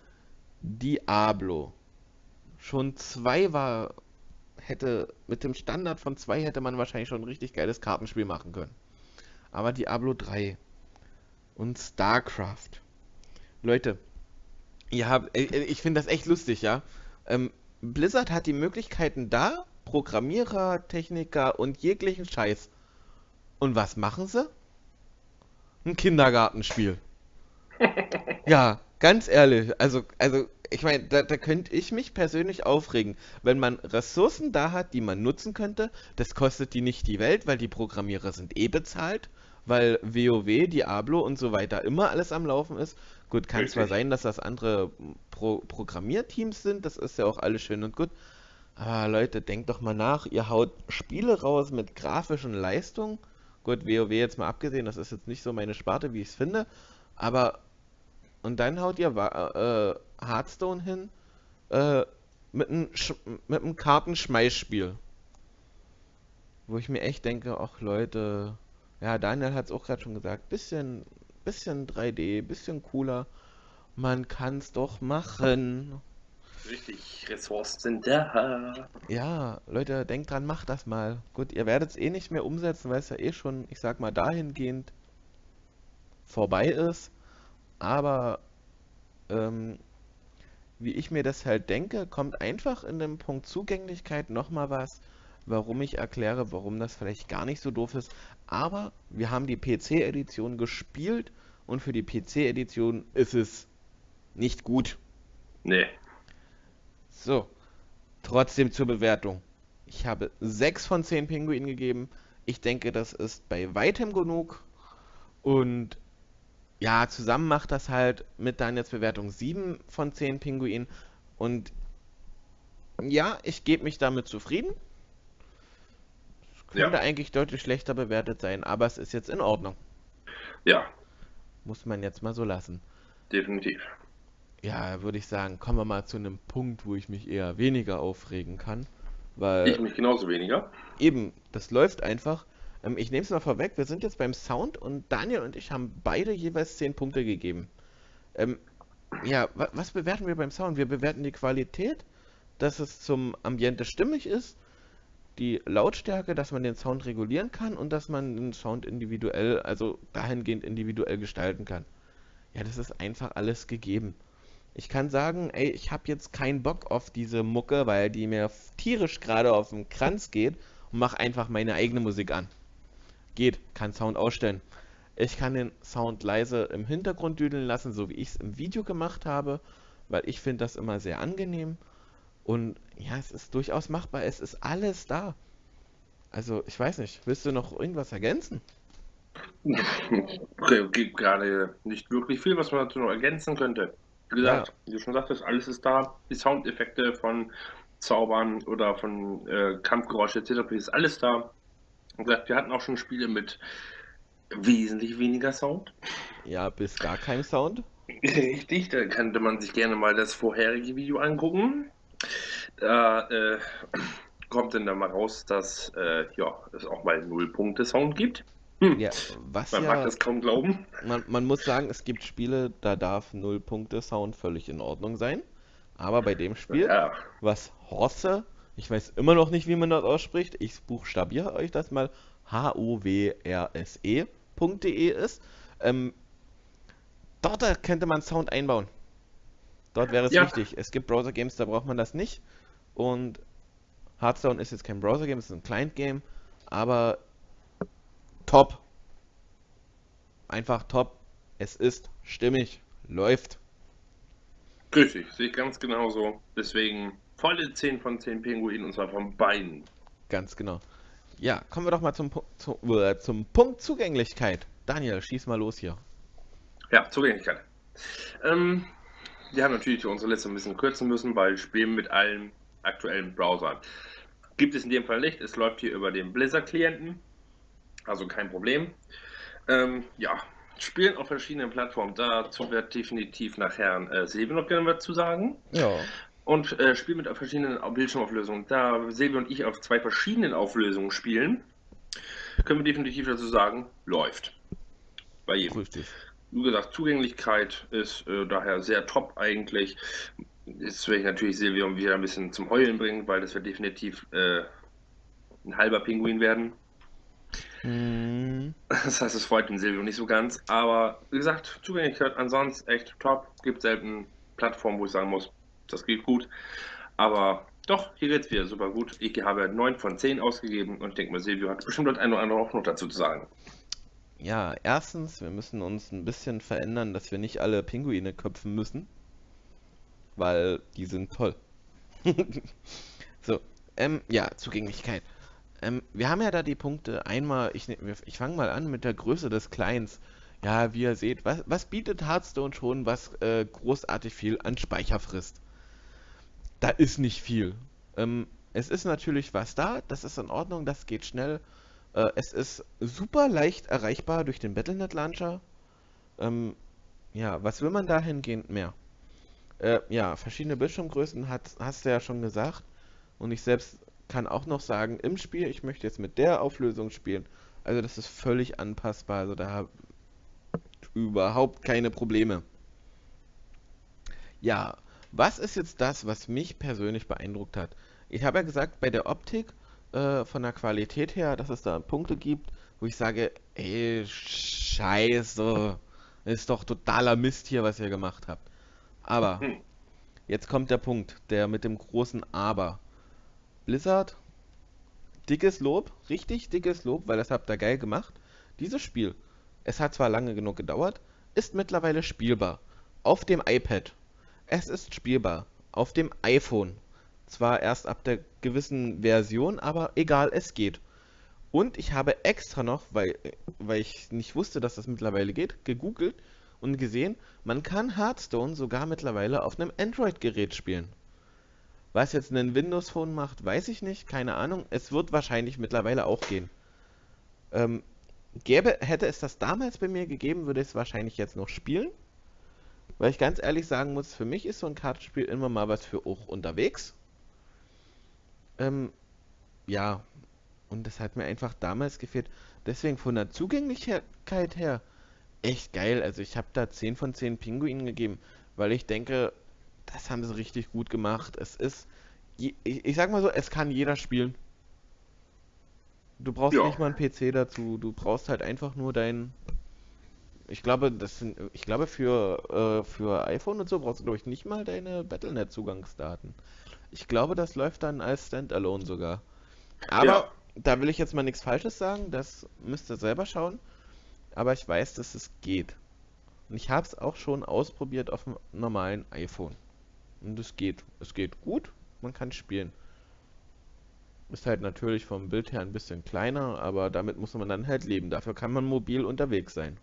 Diablo. Schon zwei war, hätte, mit dem Standard von zwei hätte man wahrscheinlich schon ein richtig geiles Kartenspiel machen können. Aber Diablo drei und StarCraft. Leute, ihr habt, äh, ich finde das echt lustig, ja. Ähm, Blizzard hat die Möglichkeiten da, Programmierer, Techniker und jeglichen Scheiß. Und was machen sie? Ein Kindergartenspiel. Ja, ganz ehrlich, also, also ich meine, da, da könnte ich mich persönlich aufregen, wenn man Ressourcen da hat, die man nutzen könnte. Das kostet die nicht die Welt, weil die Programmierer sind eh bezahlt, weil WoW, Diablo und so weiter immer alles am Laufen ist. Gut, kann zwar Richtig. sein, dass das andere Pro Programmierteams sind, das ist ja auch alles schön und gut. Aber Leute, denkt doch mal nach, ihr haut Spiele raus mit grafischen Leistungen. Gut, WoW jetzt mal abgesehen, das ist jetzt nicht so meine Sparte, wie ich es finde. Aber, und dann haut ihr Wa- äh, Hearthstone hin äh, mit einem Sch- mit einem Kartenschmeißspiel. Wo ich mir echt denke, ach Leute, ja, Daniel hat es auch gerade schon gesagt, bisschen, bisschen drei D, bisschen cooler. Man kann es doch machen. Richtig, Ressourcen sind da. Ja, Leute, denkt dran, macht das mal. Gut, ihr werdet es eh nicht mehr umsetzen, weil es ja eh schon, ich sag mal, dahingehend vorbei ist. Aber ähm, wie ich mir das halt denke, kommt einfach in dem Punkt Zugänglichkeit nochmal was, warum ich erkläre, warum das vielleicht gar nicht so doof ist. Aber wir haben die P C-Edition gespielt und für die P C-Edition ist es nicht gut. Nee. So, trotzdem zur Bewertung. Ich habe sechs von zehn Pinguinen gegeben. Ich denke, das ist bei weitem genug. Und ja, zusammen macht das halt mit Daniels Bewertung sieben von zehn Pinguinen. Und ja, ich gebe mich damit zufrieden. Es könnte Ja. eigentlich deutlich schlechter bewertet sein, aber es ist jetzt in Ordnung. Ja, Muss man jetzt mal so lassen. definitiv. Ja, würde ich sagen, kommen wir mal zu einem Punkt, wo ich mich eher weniger aufregen kann. Weil Ich mich genauso weniger. eben, das läuft einfach. Ähm, ich nehme es mal vorweg, wir sind jetzt beim Sound und Daniel und ich haben beide jeweils zehn Punkte gegeben. Ähm, ja, wa was bewerten wir beim Sound? Wir bewerten die Qualität, dass es zum Ambiente stimmig ist, die Lautstärke, dass man den Sound regulieren kann und dass man den Sound individuell, also dahingehend individuell gestalten kann. Ja, das ist einfach alles gegeben. Ich kann sagen, ey, ich habe jetzt keinen Bock auf diese Mucke, weil die mir tierisch gerade auf den Kranz geht und mache einfach meine eigene Musik an. Geht, kann Sound ausstellen. Ich kann den Sound leise im Hintergrund düdeln lassen, so wie ich es im Video gemacht habe, weil ich finde das immer sehr angenehm. Und ja, es ist durchaus machbar, es ist alles da. Also, ich weiß nicht, willst du noch irgendwas ergänzen? Okay, gibt gerade nicht wirklich viel, was man dazu noch ergänzen könnte. Wie gesagt, Ja. wie du schon sagtest, alles ist da. Die Soundeffekte von Zaubern oder von äh, Kampfgeräusche et cetera ist alles da. Wie gesagt, wir hatten auch schon Spiele mit wesentlich weniger Sound. Ja, bis gar kein Sound. Richtig, da könnte man sich gerne mal das vorherige Video angucken. Da äh, kommt dann da mal raus, dass äh, ja, es auch mal null Punkte Sound gibt. Hm. Ja, was Man mag ja, das kaum glauben. man, man muss sagen, es gibt Spiele, da darf null Punkte Sound völlig in Ordnung sein. Aber bei dem Spiel, Ja, was Horse, ich weiß immer noch nicht, wie man das ausspricht, ich buchstabiere euch das mal, H O W R S E Punkt de ist, ähm, dort äh, könnte man Sound einbauen. Dort wäre es Ja. wichtig. Es gibt Browser-Games, da braucht man das nicht. Und Hearthstone ist jetzt kein Browser-Game, es ist ein Client-Game, aber top. Einfach top. Es ist stimmig. Läuft. richtig, sehe ich ganz genauso. Deswegen volle zehn von zehn Pinguinen und zwar von beiden. Ganz genau. Ja, kommen wir doch mal zum, Pu- zu, äh, zum Punkt Zugänglichkeit. Daniel, schieß mal los hier. Ja, Zugänglichkeit. Ähm, wir haben natürlich unsere Liste ein bisschen kürzen müssen, weil Spielen mit allen aktuellen Browsern. Gibt es in dem Fall nicht. Es läuft hier über den Blizzard-Klienten. Also kein Problem. Ähm, ja, Spielen auf verschiedenen Plattformen. Dazu wird definitiv nachher äh, Silvio noch gerne was zu sagen. Ja. Und äh, Spiel mit verschiedenen Bildschirmauflösungen. Da Silvio und ich auf zwei verschiedenen Auflösungen spielen, können wir definitiv dazu sagen, läuft. Bei jedem. Richtig. Wie gesagt, Zugänglichkeit ist äh, daher sehr top eigentlich. Jetzt werde ich natürlich Silvio wieder ein bisschen zum Heulen bringen, weil das wird definitiv äh, ein halber Pinguin werden. Hm, Das heißt, es freut den Silvio nicht so ganz. Aber wie gesagt, Zugänglichkeit ansonsten echt top. Gibt selten Plattformen, wo ich sagen muss, das geht gut. Aber doch, hier geht es wieder super gut. Ich habe neun von zehn ausgegeben und ich denke mal, Silvio hat bestimmt das eine oder andere auch noch dazu zu sagen. ja, erstens, wir müssen uns ein bisschen verändern, dass wir nicht alle Pinguine köpfen müssen. Weil die sind toll. So, ähm, ja, Zugänglichkeit. Ähm, wir haben ja da die Punkte. Einmal, ich, ne- wir- ich fange mal an mit der Größe des Clients. Ja, wie ihr seht, was, was bietet Hearthstone schon, was äh, großartig viel an Speicher frisst? Da ist nicht viel. Ähm, es ist natürlich was da, das ist in Ordnung, das geht schnell. Äh, es ist super leicht erreichbar durch den Battle Net Launcher. Ähm, ja, was will man dahingehend mehr? Äh, ja, verschiedene Bildschirmgrößen hat, hast du ja schon gesagt. Und ich selbst kann auch noch sagen, im Spiel, ich möchte jetzt mit der Auflösung spielen. Also das ist völlig anpassbar. Also da habe ich überhaupt keine Probleme. Ja, was ist jetzt das, was mich persönlich beeindruckt hat? Ich habe ja gesagt, bei der Optik, äh, von der Qualität her, dass es da Punkte gibt, wo ich sage, ey, scheiße, ist doch totaler Mist hier, was ihr gemacht habt. Aber, Hm. jetzt kommt der Punkt, der mit dem großen Aber. Blizzard, dickes Lob, richtig dickes Lob, weil das habt ihr geil gemacht. Dieses Spiel, es hat zwar lange genug gedauert, ist mittlerweile spielbar. Auf dem iPad. Es ist spielbar. Auf dem iPhone. Zwar erst ab der gewissen Version, aber egal, es geht. Und ich habe extra noch, weil, weil ich nicht wusste, dass das mittlerweile geht, gegoogelt und gesehen, man kann Hearthstone sogar mittlerweile auf einem Android-Gerät spielen. Was jetzt ein Windows-Phone macht, weiß ich nicht, keine Ahnung. Es wird wahrscheinlich mittlerweile auch gehen. Ähm, gäbe, hätte es das damals bei mir gegeben, würde ich es wahrscheinlich jetzt noch spielen. Weil ich ganz ehrlich sagen muss, für mich ist so ein Kartenspiel immer mal was für auch unterwegs. Ähm, ja, Und das hat mir einfach damals gefehlt. Deswegen von der Zugänglichkeit her echt geil. Also ich habe da zehn von zehn Pinguinen gegeben, weil ich denke, das haben sie richtig gut gemacht. Es ist, ich, ich sag mal so, es kann jeder spielen. Du brauchst Ja. nicht mal einen P C dazu, du brauchst halt einfach nur dein... Ich glaube, das sind, ich glaube für, äh, für iPhone und so brauchst du, glaube ich, nicht mal deine Battle Punkt net-Zugangsdaten. Ich glaube, das läuft dann als Standalone sogar. Aber Ja. da will ich jetzt mal nichts Falsches sagen, das müsst ihr selber schauen. Aber ich weiß, dass es geht. Und ich habe es auch schon ausprobiert auf dem normalen iPhone. Und es geht. Es geht gut, man kann spielen. Ist halt natürlich vom Bild her ein bisschen kleiner, aber damit muss man dann halt leben. Dafür kann man mobil unterwegs sein.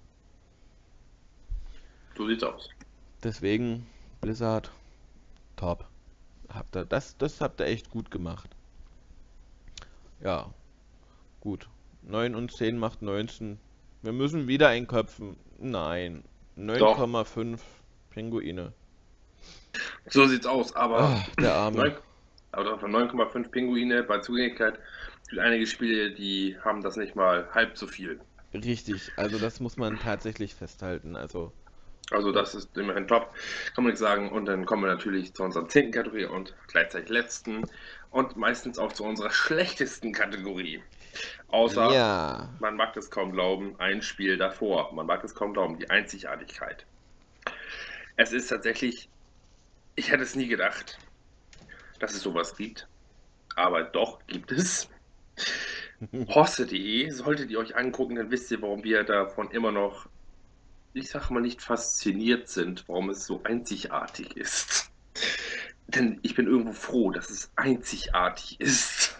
So sieht's aus. Deswegen, Blizzard, top. Habt ihr, das, das habt ihr echt gut gemacht. Ja, gut. neun und zehn macht neunzehn. Wir müssen wieder einköpfen. Nein. neun Komma fünf Pinguine. So sieht's aus, aber, Ah, der Arme. neun, aber von neun Komma fünf Pinguine bei Zugänglichkeit gibt einige Spiele, die haben das nicht mal halb so viel. Richtig, also das muss man tatsächlich festhalten. Also, Also das ist immerhin top, kann man nicht sagen. Und dann kommen wir natürlich zu unserer zehnten Kategorie und gleichzeitig letzten und meistens auch zu unserer schlechtesten Kategorie. Außer, ja. man mag es kaum glauben, ein Spiel davor. Man mag es kaum glauben, die Einzigartigkeit. Es ist tatsächlich, ich hätte es nie gedacht, dass es sowas gibt. Aber doch gibt es. Hosse punkt de, solltet ihr euch angucken, dann wisst ihr, warum wir davon immer noch, ich sag mal, nicht fasziniert sind, warum es so einzigartig ist. Denn ich bin irgendwo froh, dass es einzigartig ist.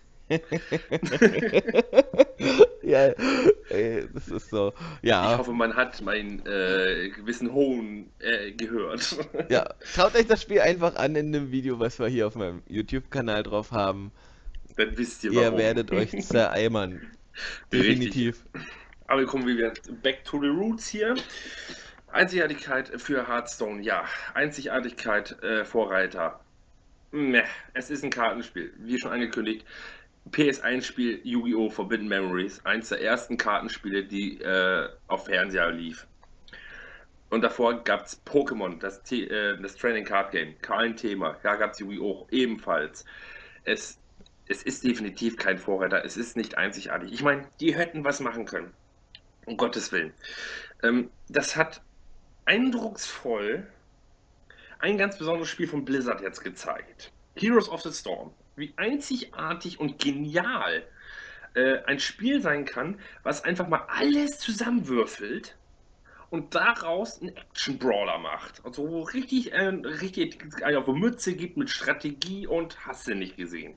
Ja, ey, das ist so. Ich Ja, hoffe, man hat meinen äh, gewissen Hohn äh, gehört. ja. Schaut euch das Spiel einfach an in dem Video, was wir hier auf meinem YouTube-Kanal drauf haben. Dann wisst ihr, Ihr warum. werdet euch zereimern. Definitiv. Aber wir kommen wieder back to the roots hier. Einzigartigkeit für Hearthstone, ja. Einzigartigkeit, äh, Vorreiter. Meh, es ist ein Kartenspiel, wie schon angekündigt. P S eins Spiel Yu-Gi-Oh! Forbidden Memories, eins der ersten Kartenspiele, die äh, auf Fernseher lief. Und davor gab es Pokémon, das, äh, das Training Card Game, kein Thema. Da gab es Yu-Gi-Oh! Ebenfalls. Es, es ist definitiv kein Vorreiter, es ist nicht einzigartig. Ich meine, die hätten was machen können. Um Gottes Willen. Ähm, das hat eindrucksvoll ein ganz besonderes Spiel von Blizzard jetzt gezeigt. Heroes of the Storm. Wie einzigartig und genial äh, ein Spiel sein kann, was einfach mal alles zusammenwürfelt und daraus einen Action-Brawler macht. Also wo richtig, äh, richtig eine auf die Mütze gibt mit Strategie und hast du nicht gesehen.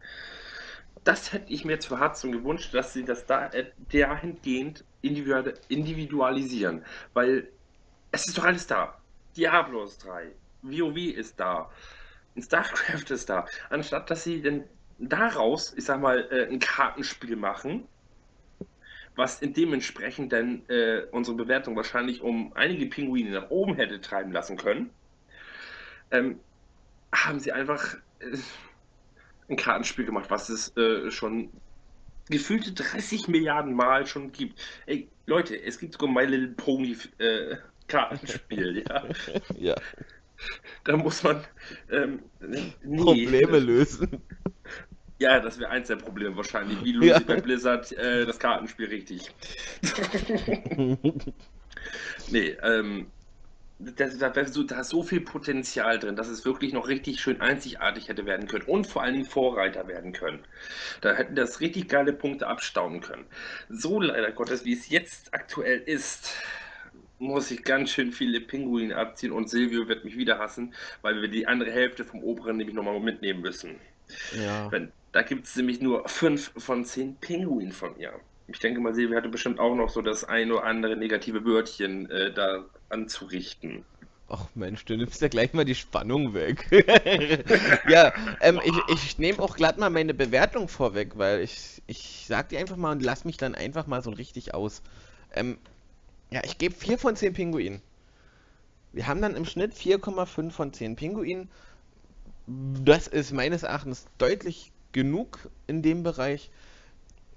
Das hätte ich mir jetzt für Hearthstone gewünscht, dass sie das da äh, dahingehend individualisieren. Weil es ist doch alles da. Diablo ist drei, WoW ist da, StarCraft ist da. Anstatt dass sie denn daraus, ich sag mal, äh, ein Kartenspiel machen, was in dementsprechend dann äh, unsere Bewertung wahrscheinlich um einige Pinguine nach oben hätte treiben lassen können, ähm, haben sie einfach äh, ein Kartenspiel gemacht, was es äh, schon gefühlte dreißig Milliarden Mal schon gibt. Ey, Leute, es gibt sogar My Little Pony äh, Kartenspiel, ja. Ja. Da muss man ähm, nee. Probleme lösen. Ja, das wäre eins der Probleme wahrscheinlich. Wie löse Ja. ich bei Blizzard äh, das Kartenspiel richtig? Nee, ähm, da, da, da, so, da ist so viel Potenzial drin, dass es wirklich noch richtig schön einzigartig hätte werden können und vor allen Dingen Vorreiter werden können. Da hätten das richtig geile Punkte abstauben können. So leider Gottes, wie es jetzt aktuell ist, muss ich ganz schön viele Pinguine abziehen und Silvio wird mich wieder hassen, weil wir die andere Hälfte vom oberen nämlich nochmal mitnehmen müssen. Ja. Wenn, da gibt es nämlich nur fünf von zehn Pinguinen von ihr. Ich denke mal, Silvio hatte bestimmt auch noch so das ein oder andere negative Wörtchen äh, da anzurichten. Ach Mensch, du nimmst ja gleich mal die Spannung weg. Ja, ähm, ich, ich nehme auch glatt mal meine Bewertung vorweg, weil ich, ich sag dir einfach mal und lass mich dann einfach mal so richtig aus. Ähm, ja, ich gebe vier von zehn Pinguinen. Wir haben dann im Schnitt vier Komma fünf von zehn Pinguinen. Das ist meines Erachtens deutlich genug in dem Bereich.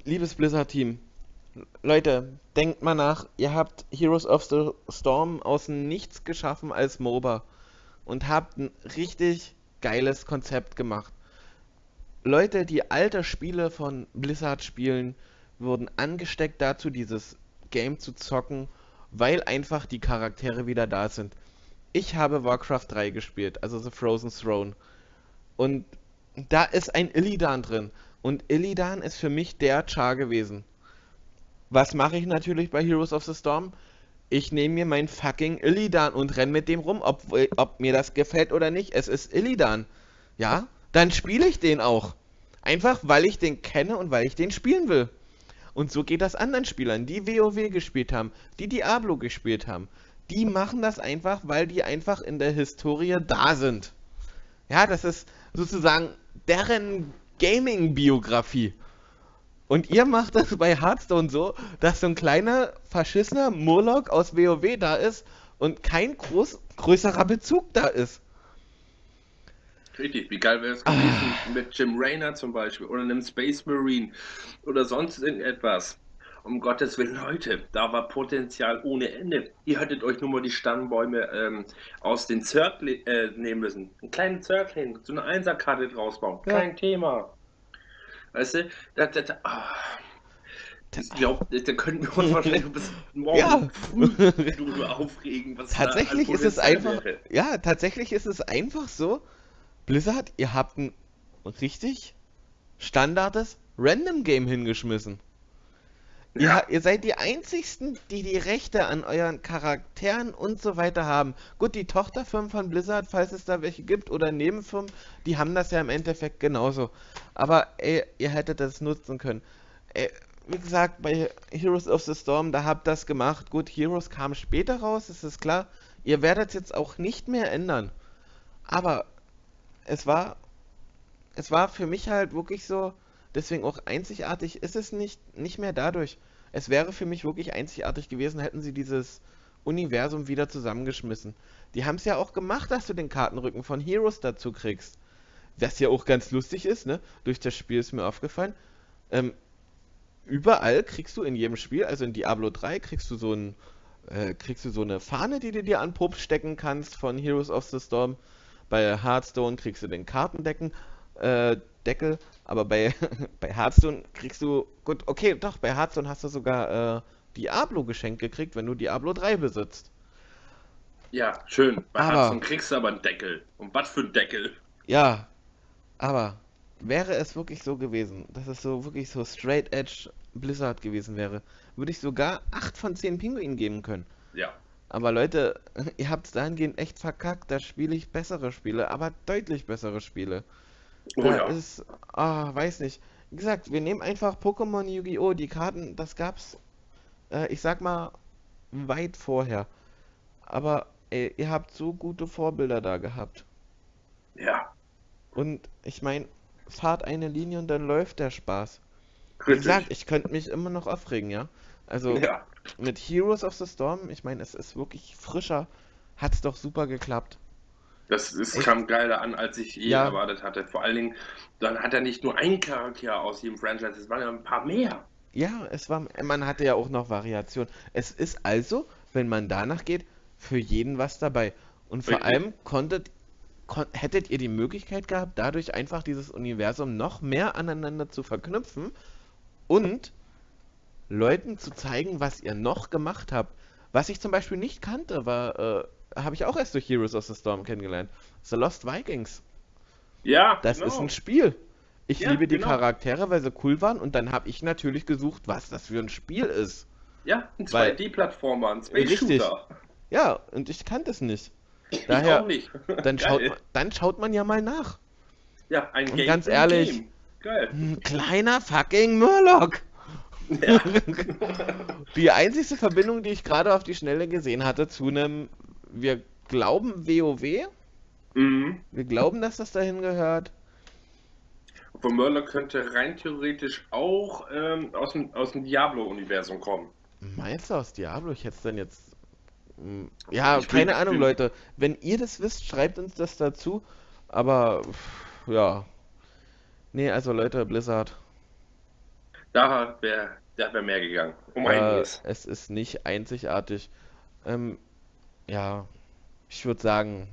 liebes Blizzard-Team, Leute, denkt mal nach, ihr habt Heroes of the Storm aus dem Nichts geschaffen als MOBA und habt ein richtig geiles Konzept gemacht. Leute, die alte Spiele von Blizzard spielen, wurden angesteckt dazu, dieses Game zu zocken, weil einfach die Charaktere wieder da sind. Ich habe Warcraft drei gespielt, also The Frozen Throne. Und da ist ein Illidan drin. Und Illidan ist für mich der Char gewesen. Was mache ich natürlich bei Heroes of the Storm? Ich nehme mir mein fucking Illidan und renne mit dem rum, ob, ob mir das gefällt oder nicht. Es ist Illidan. Ja? Dann spiele ich den auch. Einfach, weil ich den kenne und weil ich den spielen will. Und so geht das anderen Spielern, die WoW gespielt haben, die Diablo gespielt haben. Die machen das einfach, weil die einfach in der Historie da sind. Ja, das ist sozusagen deren Gaming-Biografie. Und ihr macht das bei Hearthstone so, dass so ein kleiner, verschissener Murloc aus WoW da ist und kein groß, größerer Bezug da ist. Richtig, wie geil wäre es gewesen ah. mit Jim Raynor zum Beispiel oder einem Space Marine oder sonst irgendetwas. Um Gottes Willen, Leute, da war Potenzial ohne Ende. Ihr hättet euch nur mal die Stammbäume ähm, aus den Zerkling äh, nehmen müssen. Einen kleinen Zerkling, so eine Einserkarte draus bauen. Ja. Kein Thema. Weißt du, da, da, da, oh. ich glaube, da könnten wir uns wahrscheinlich bis morgen ja. früh aufregen. Was tatsächlich da ist es einfach, wäre. ja, tatsächlich ist es einfach so, Blizzard, ihr habt ein richtig standardes Random-Game hingeschmissen. Ja. Ihr, ihr seid die einzigsten, die die Rechte an euren Charakteren und so weiter haben. Gut, die Tochterfirmen von Blizzard, falls es da welche gibt, oder Nebenfirmen, die haben das ja im Endeffekt genauso. Aber ey, ihr hättet das nutzen können. Ey, wie gesagt, bei Heroes of the Storm, da habt ihr das gemacht. Gut, Heroes kam später raus, das ist klar. Ihr werdet es jetzt auch nicht mehr ändern. Aber es war, es war für mich halt wirklich so, deswegen auch einzigartig ist es nicht, nicht mehr dadurch. Es wäre für mich wirklich einzigartig gewesen, hätten sie dieses Universum wieder zusammengeschmissen. Die haben es ja auch gemacht, dass du den Kartenrücken von Heroes dazu kriegst. Was ja auch ganz lustig ist, ne? Durch das Spiel ist mir aufgefallen. Ähm, überall kriegst du in jedem Spiel, also in Diablo drei, kriegst du so ein, äh, kriegst du so eine Fahne, die du dir an Pups stecken kannst von Heroes of the Storm. Bei Hearthstone kriegst du den Kartendecken, äh, Deckel, aber bei, bei Hearthstone kriegst du, gut, okay, doch, bei Hearthstone hast du sogar äh, Diablo geschenkt gekriegt, wenn du Diablo drei besitzt. Ja, schön. Bei aber, Hearthstone kriegst du aber einen Deckel. Und was für ein Deckel? Ja, aber wäre es wirklich so gewesen, dass es so wirklich so straight edge Blizzard gewesen wäre, würde ich sogar acht von zehn Pinguinen geben können. Ja. Aber Leute, ihr habt es dahingehend echt verkackt, da spiele ich bessere Spiele, aber deutlich bessere Spiele. Oh da ja. ist, ah, weiß nicht. Wie gesagt, wir nehmen einfach Pokémon Yu-Gi-Oh! Die Karten, das gab's, äh, ich sag mal, weit vorher. Aber ey, ihr habt so gute Vorbilder da gehabt. Ja. Und ich meine, fahrt eine Linie und dann läuft der Spaß. Wie Richtig. gesagt, ich könnte mich immer noch aufregen, ja. Also Ja. mit Heroes of the Storm, ich meine, es ist wirklich frischer, hat's doch super geklappt. Das ist, Echt? kam geiler an, als ich je Ja. erwartet hatte. Vor allen Dingen, dann hat er nicht nur einen Charakter aus jedem Franchise, es waren ja ein paar mehr. Ja, es war, man hatte ja auch noch Variation. Es ist also, wenn man danach geht, für jeden was dabei. Und vor Richtig. allem konntet, kon hättet ihr die Möglichkeit gehabt, dadurch einfach dieses Universum noch mehr aneinander zu verknüpfen und Leuten zu zeigen, was ihr noch gemacht habt. Was ich zum Beispiel nicht kannte, war, äh, habe ich auch erst durch Heroes of the Storm kennengelernt. The Lost Vikings. Ja, Das genau. ist ein Spiel. Ich Ja, liebe die genau. Charaktere, weil sie cool waren und dann habe ich natürlich gesucht, was das für ein Spiel ist. Ja, ein Weil- zwei D-Plattformer, ein Space Richtig. Shooter. Ja, und ich kannte es nicht. Ich Daher, auch nicht. dann schaut, Geil. man, dann schaut man ja mal nach. Ja, ein Und Game ganz im ehrlich- Game. Geil. Ein kleiner fucking Murloc. Ja. Die einzigste Verbindung, die ich gerade auf die Schnelle gesehen hatte zu einem, wir glauben WoW, Mhm. wir glauben, dass das dahin gehört. Von Murloc könnte rein theoretisch auch ähm, aus dem, aus dem Diablo-Universum kommen. Meinst du aus Diablo? Ich hätte es dann jetzt... Hm, Ja, Ich bin- keine ich Ahnung, bin- Leute. Wenn ihr das wisst, schreibt uns das dazu. Aber, pff, ja. Nee, also Leute, Blizzard. Da wäre da wär mehr gegangen. Um Äh, einiges. es ist nicht einzigartig. Ähm, ja, ich würde sagen,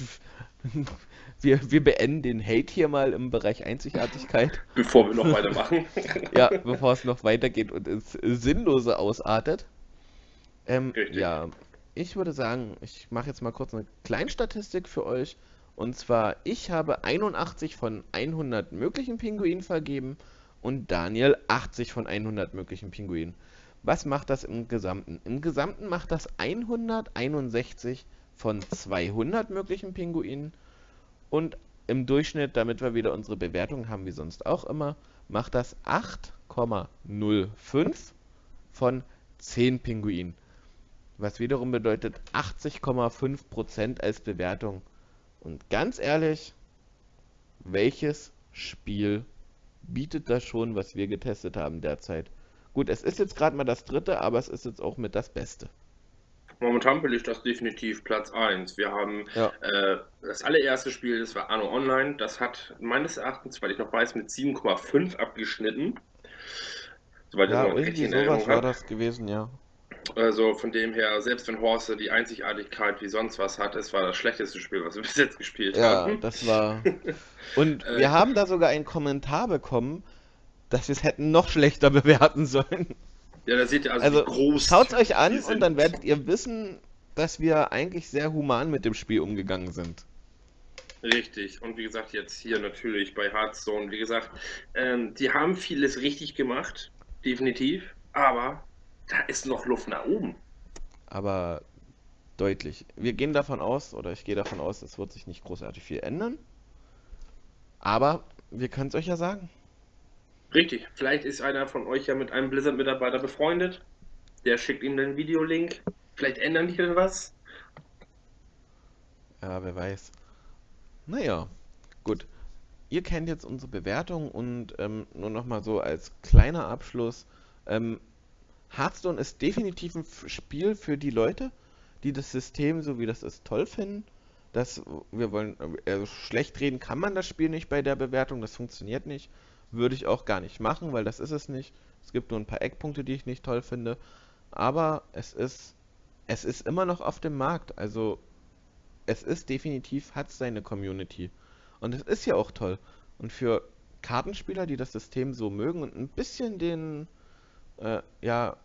wir, wir beenden den Hate hier mal im Bereich Einzigartigkeit. Bevor wir noch weitermachen. Ja, bevor es noch weitergeht und ins Sinnlose ausartet. Ähm, Richtig. ja, ich würde sagen, ich mache jetzt mal kurz eine Kleinstatistik für euch. Und zwar, ich habe einundachtzig von hundert möglichen Pinguinen vergeben und Daniel achtzig von hundert möglichen Pinguinen. Was macht das im Gesamten? Im Gesamten macht das hunderteinundsechzig von zweihundert möglichen Pinguinen. Und im Durchschnitt, damit wir wieder unsere Bewertung haben, wie sonst auch immer, macht das acht Komma null fünf von zehn Pinguinen. Was wiederum bedeutet achtzig Komma fünf Prozent als Bewertung. Und ganz ehrlich, welches Spiel bietet das schon, was wir getestet haben derzeit? Gut, es ist jetzt gerade mal das dritte, aber es ist jetzt auch mit das Beste. Momentan belegt das definitiv Platz eins. Wir haben Ja. äh, das allererste Spiel, das war Anno Online. Das hat meines Erachtens, weil ich noch weiß, mit sieben Komma fünf abgeschnitten. Soweit Ja, ich das noch irgendwie richtig in sowas Erinnerung war habe. das gewesen, ja. Also von dem her, selbst wenn Horse die Einzigartigkeit wie sonst was hat, es war das schlechteste Spiel, was wir bis jetzt gespielt Ja, haben. das war... Und Äh. wir haben da sogar einen Kommentar bekommen, dass wir es hätten noch schlechter bewerten sollen. Ja, da seht ihr also, Also, wie groß schaut euch die an sind. und dann werdet ihr wissen, dass wir eigentlich sehr human mit dem Spiel umgegangen sind. Richtig. Und wie gesagt, jetzt hier natürlich bei Hearthstone, wie gesagt, ähm, die haben vieles richtig gemacht, definitiv, aber da ist noch Luft nach oben. Aber deutlich. Wir gehen davon aus, oder ich gehe davon aus, es wird sich nicht großartig viel ändern. Aber wir können es euch ja sagen. Richtig. Vielleicht ist einer von euch ja mit einem Blizzard-Mitarbeiter befreundet. Der schickt ihm den Videolink. Vielleicht ändern die dann was. Ja, wer weiß. Naja, gut. Ihr kennt jetzt unsere Bewertung und ähm, nur nochmal so als kleiner Abschluss. Ähm, Hearthstone ist definitiv ein F- Spiel für die Leute, die das System, so wie das ist, toll finden. Das, wir wollen, also schlecht reden kann man das Spiel nicht bei der Bewertung, das funktioniert nicht. Würde ich auch gar nicht machen, weil das ist es nicht. Es gibt nur ein paar Eckpunkte, die ich nicht toll finde. Aber es ist, es ist immer noch auf dem Markt. Also es ist definitiv, hat seine Community. Und es ist ja auch toll. Und für Kartenspieler, die das System so mögen und ein bisschen den, äh, ja,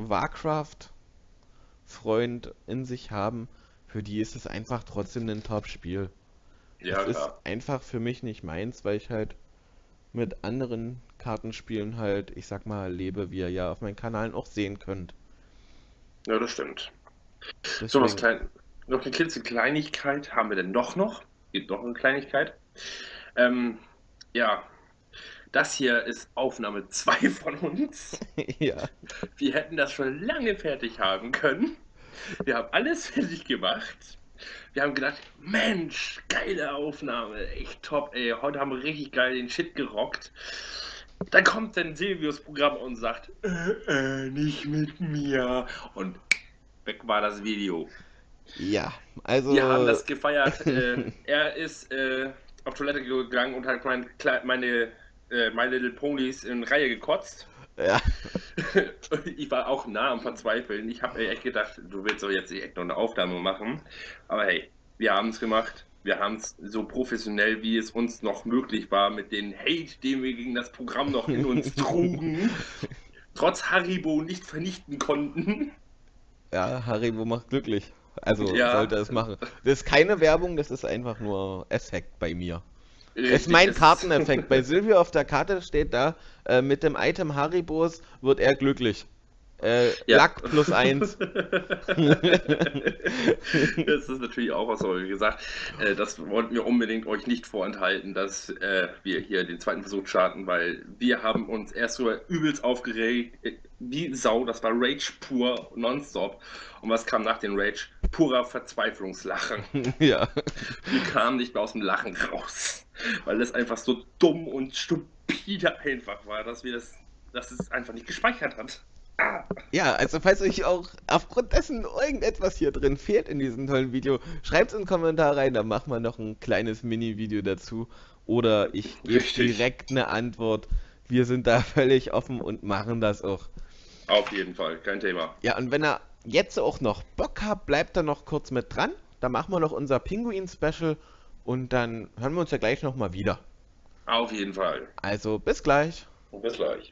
Warcraft-Freund in sich haben, für die ist es einfach trotzdem ein Top-Spiel. Ja, Es ist klar. einfach für mich nicht meins, weil ich halt mit anderen Kartenspielen halt, ich sag mal, lebe, wie ihr ja auf meinen Kanälen auch sehen könnt. Ja, das stimmt. Deswegen, So was klein, noch eine Kleinigkeit haben wir denn doch noch? Gibt noch eine Kleinigkeit. Ähm, ja, das hier ist Aufnahme zwei von uns. ja, Wir hätten das schon lange fertig haben können. Wir haben alles fertig gemacht. Wir haben gedacht, Mensch, geile Aufnahme, echt top, ey. Heute haben wir richtig geil den Shit gerockt. Dann kommt dann Silvius Programm und sagt, äh, äh, nicht mit mir. Und weg war das Video. ja, also, Wir haben das gefeiert. äh, er ist äh, auf Toilette gegangen und hat mein, Kle- meine äh, My Little Ponies in Reihe gekotzt. ja, Ich war auch nah am Verzweifeln. Ich habe echt gedacht, du willst doch jetzt nicht echt noch eine Aufnahme machen. Aber hey, wir haben es gemacht. Wir haben es so professionell, wie es uns noch möglich war, mit dem Hate, den wir gegen das Programm noch in uns trugen, trotz Haribo nicht vernichten konnten. ja, Haribo macht glücklich. Also Ja. sollte es machen. Das ist keine Werbung, das ist einfach nur Effekt bei mir. Das ist Richtig, mein es- Karteneffekt. Bei Silvio auf der Karte steht da, äh, mit dem Item Haribos wird er glücklich. Äh, Ja. Lack plus eins. Das ist natürlich auch was, so wie gesagt. Äh, das wollten wir unbedingt euch nicht vorenthalten, dass äh, wir hier den zweiten Versuch starten, weil wir haben uns erst so übelst aufgeregt, äh, wie Sau. Das war Rage pur, nonstop. Und was kam nach dem Rage? Purer Verzweiflungslachen. ja. Wir kamen nicht mehr aus dem Lachen raus, weil es einfach so dumm und stupide einfach war, dass wir das, dass es einfach nicht gespeichert hat. Ah. Ja, also falls euch auch aufgrund dessen irgendetwas hier drin fehlt in diesem tollen Video, schreibt es in den Kommentar rein, dann machen wir noch ein kleines Mini-Video dazu. Oder ich gebe Richtig. direkt eine Antwort. Wir sind da völlig offen und machen das auch. Auf jeden Fall, kein Thema. Ja, und wenn ihr jetzt auch noch Bock habt, bleibt da noch kurz mit dran. Da machen wir noch unser Pinguin-Special und dann hören wir uns ja gleich nochmal wieder. Auf jeden Fall. Also, bis gleich. Und bis gleich.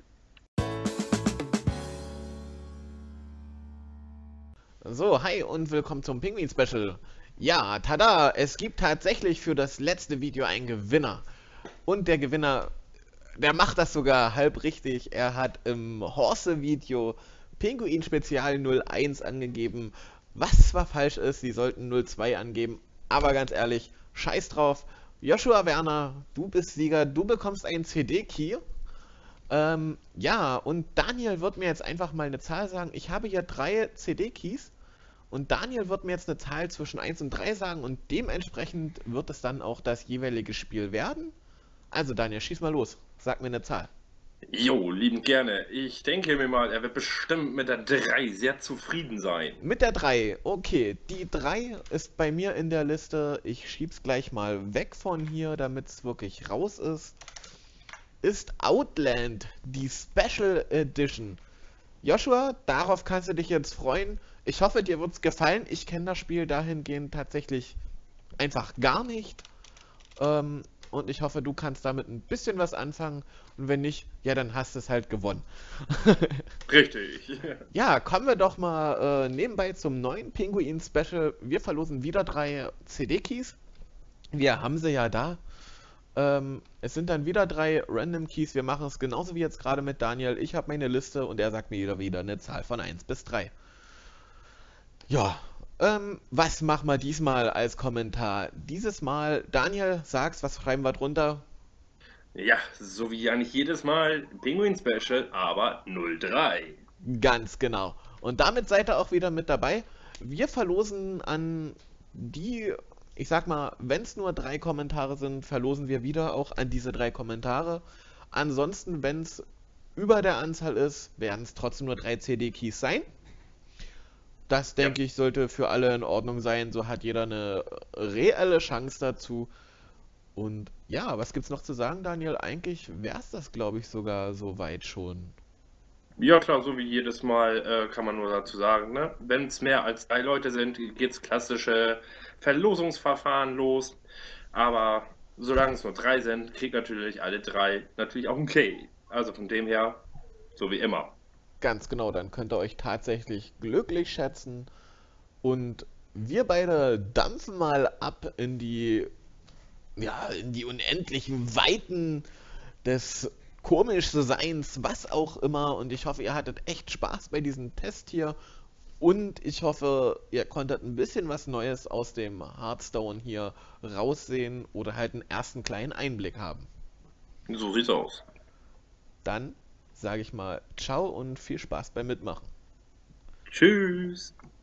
So, hi und willkommen zum Pinguin-Special. Ja, tada, es gibt tatsächlich für das letzte Video einen Gewinner. Und der Gewinner, der macht das sogar halb richtig. Er hat im Horse-Video Pinguin Spezial null eins angegeben, was zwar falsch ist, sie sollten null zwei angeben, aber ganz ehrlich, scheiß drauf. Joshua Werner, du bist Sieger, du bekommst einen C D-Key. Ähm, ja, und Daniel wird mir jetzt einfach mal eine Zahl sagen. Ich habe hier drei C D-Keys. Und Daniel wird mir jetzt eine Zahl zwischen eins und drei sagen und dementsprechend wird es dann auch das jeweilige Spiel werden. Also Daniel, schieß mal los. Sag mir eine Zahl. Jo, liebend gerne. Ich denke mir mal, er wird bestimmt mit der drei sehr zufrieden sein. Mit der drei, okay. Die drei ist bei mir in der Liste. Ich schieb's gleich mal weg von hier, damit es wirklich raus ist. Ist Outland, die Special Edition. Joshua, darauf kannst du dich jetzt freuen. Ich hoffe, dir wird es gefallen. Ich kenne das Spiel dahingehend tatsächlich einfach gar nicht. Ähm, und ich hoffe, du kannst damit ein bisschen was anfangen. Und wenn nicht, ja, dann hast du es halt gewonnen. Richtig. Ja, kommen wir doch mal äh, nebenbei zum neuen Pinguin-Special. Wir verlosen wieder drei C D-Keys. Wir haben sie ja da. Ähm, es sind dann wieder drei Random Keys. Wir machen es genauso wie jetzt gerade mit Daniel. Ich habe meine Liste und er sagt mir wieder, wieder eine Zahl von eins bis drei. Ja, ähm, was machen wir diesmal als Kommentar? Dieses Mal, Daniel, sag's, was schreiben wir drunter? Ja, so wie eigentlich jedes Mal Pinguin Special, aber null drei. Ganz genau. Und damit seid ihr auch wieder mit dabei. Wir verlosen an die, ich sag mal, wenn es nur drei Kommentare sind, verlosen wir wieder auch an diese drei Kommentare. Ansonsten, wenn es über der Anzahl ist, werden es trotzdem nur drei C D-Keys sein. Das, denke Ja. ich, sollte für alle in Ordnung sein. So hat jeder eine reelle Chance dazu. Und ja, was gibt's noch zu sagen, Daniel? Eigentlich wäre es das, glaube ich, sogar soweit schon. Ja klar, so wie jedes Mal äh, kann man nur dazu sagen, ne? Wenn es mehr als drei Leute sind, geht's klassische Verlosungsverfahren los. Aber solange es nur drei sind, kriegt natürlich alle drei natürlich auch ein Key. Also von dem her, so wie immer. Ganz genau, dann könnt ihr euch tatsächlich glücklich schätzen. Und wir beide dampfen mal ab in die, ja, in die unendlichen Weiten des Komischseins, was auch immer. Und ich hoffe, ihr hattet echt Spaß bei diesem Test hier. Und ich hoffe, ihr konntet ein bisschen was Neues aus dem Hearthstone hier raussehen oder halt einen ersten kleinen Einblick haben. So sieht's aus. Dann sage ich mal ciao und viel Spaß beim Mitmachen. Tschüss.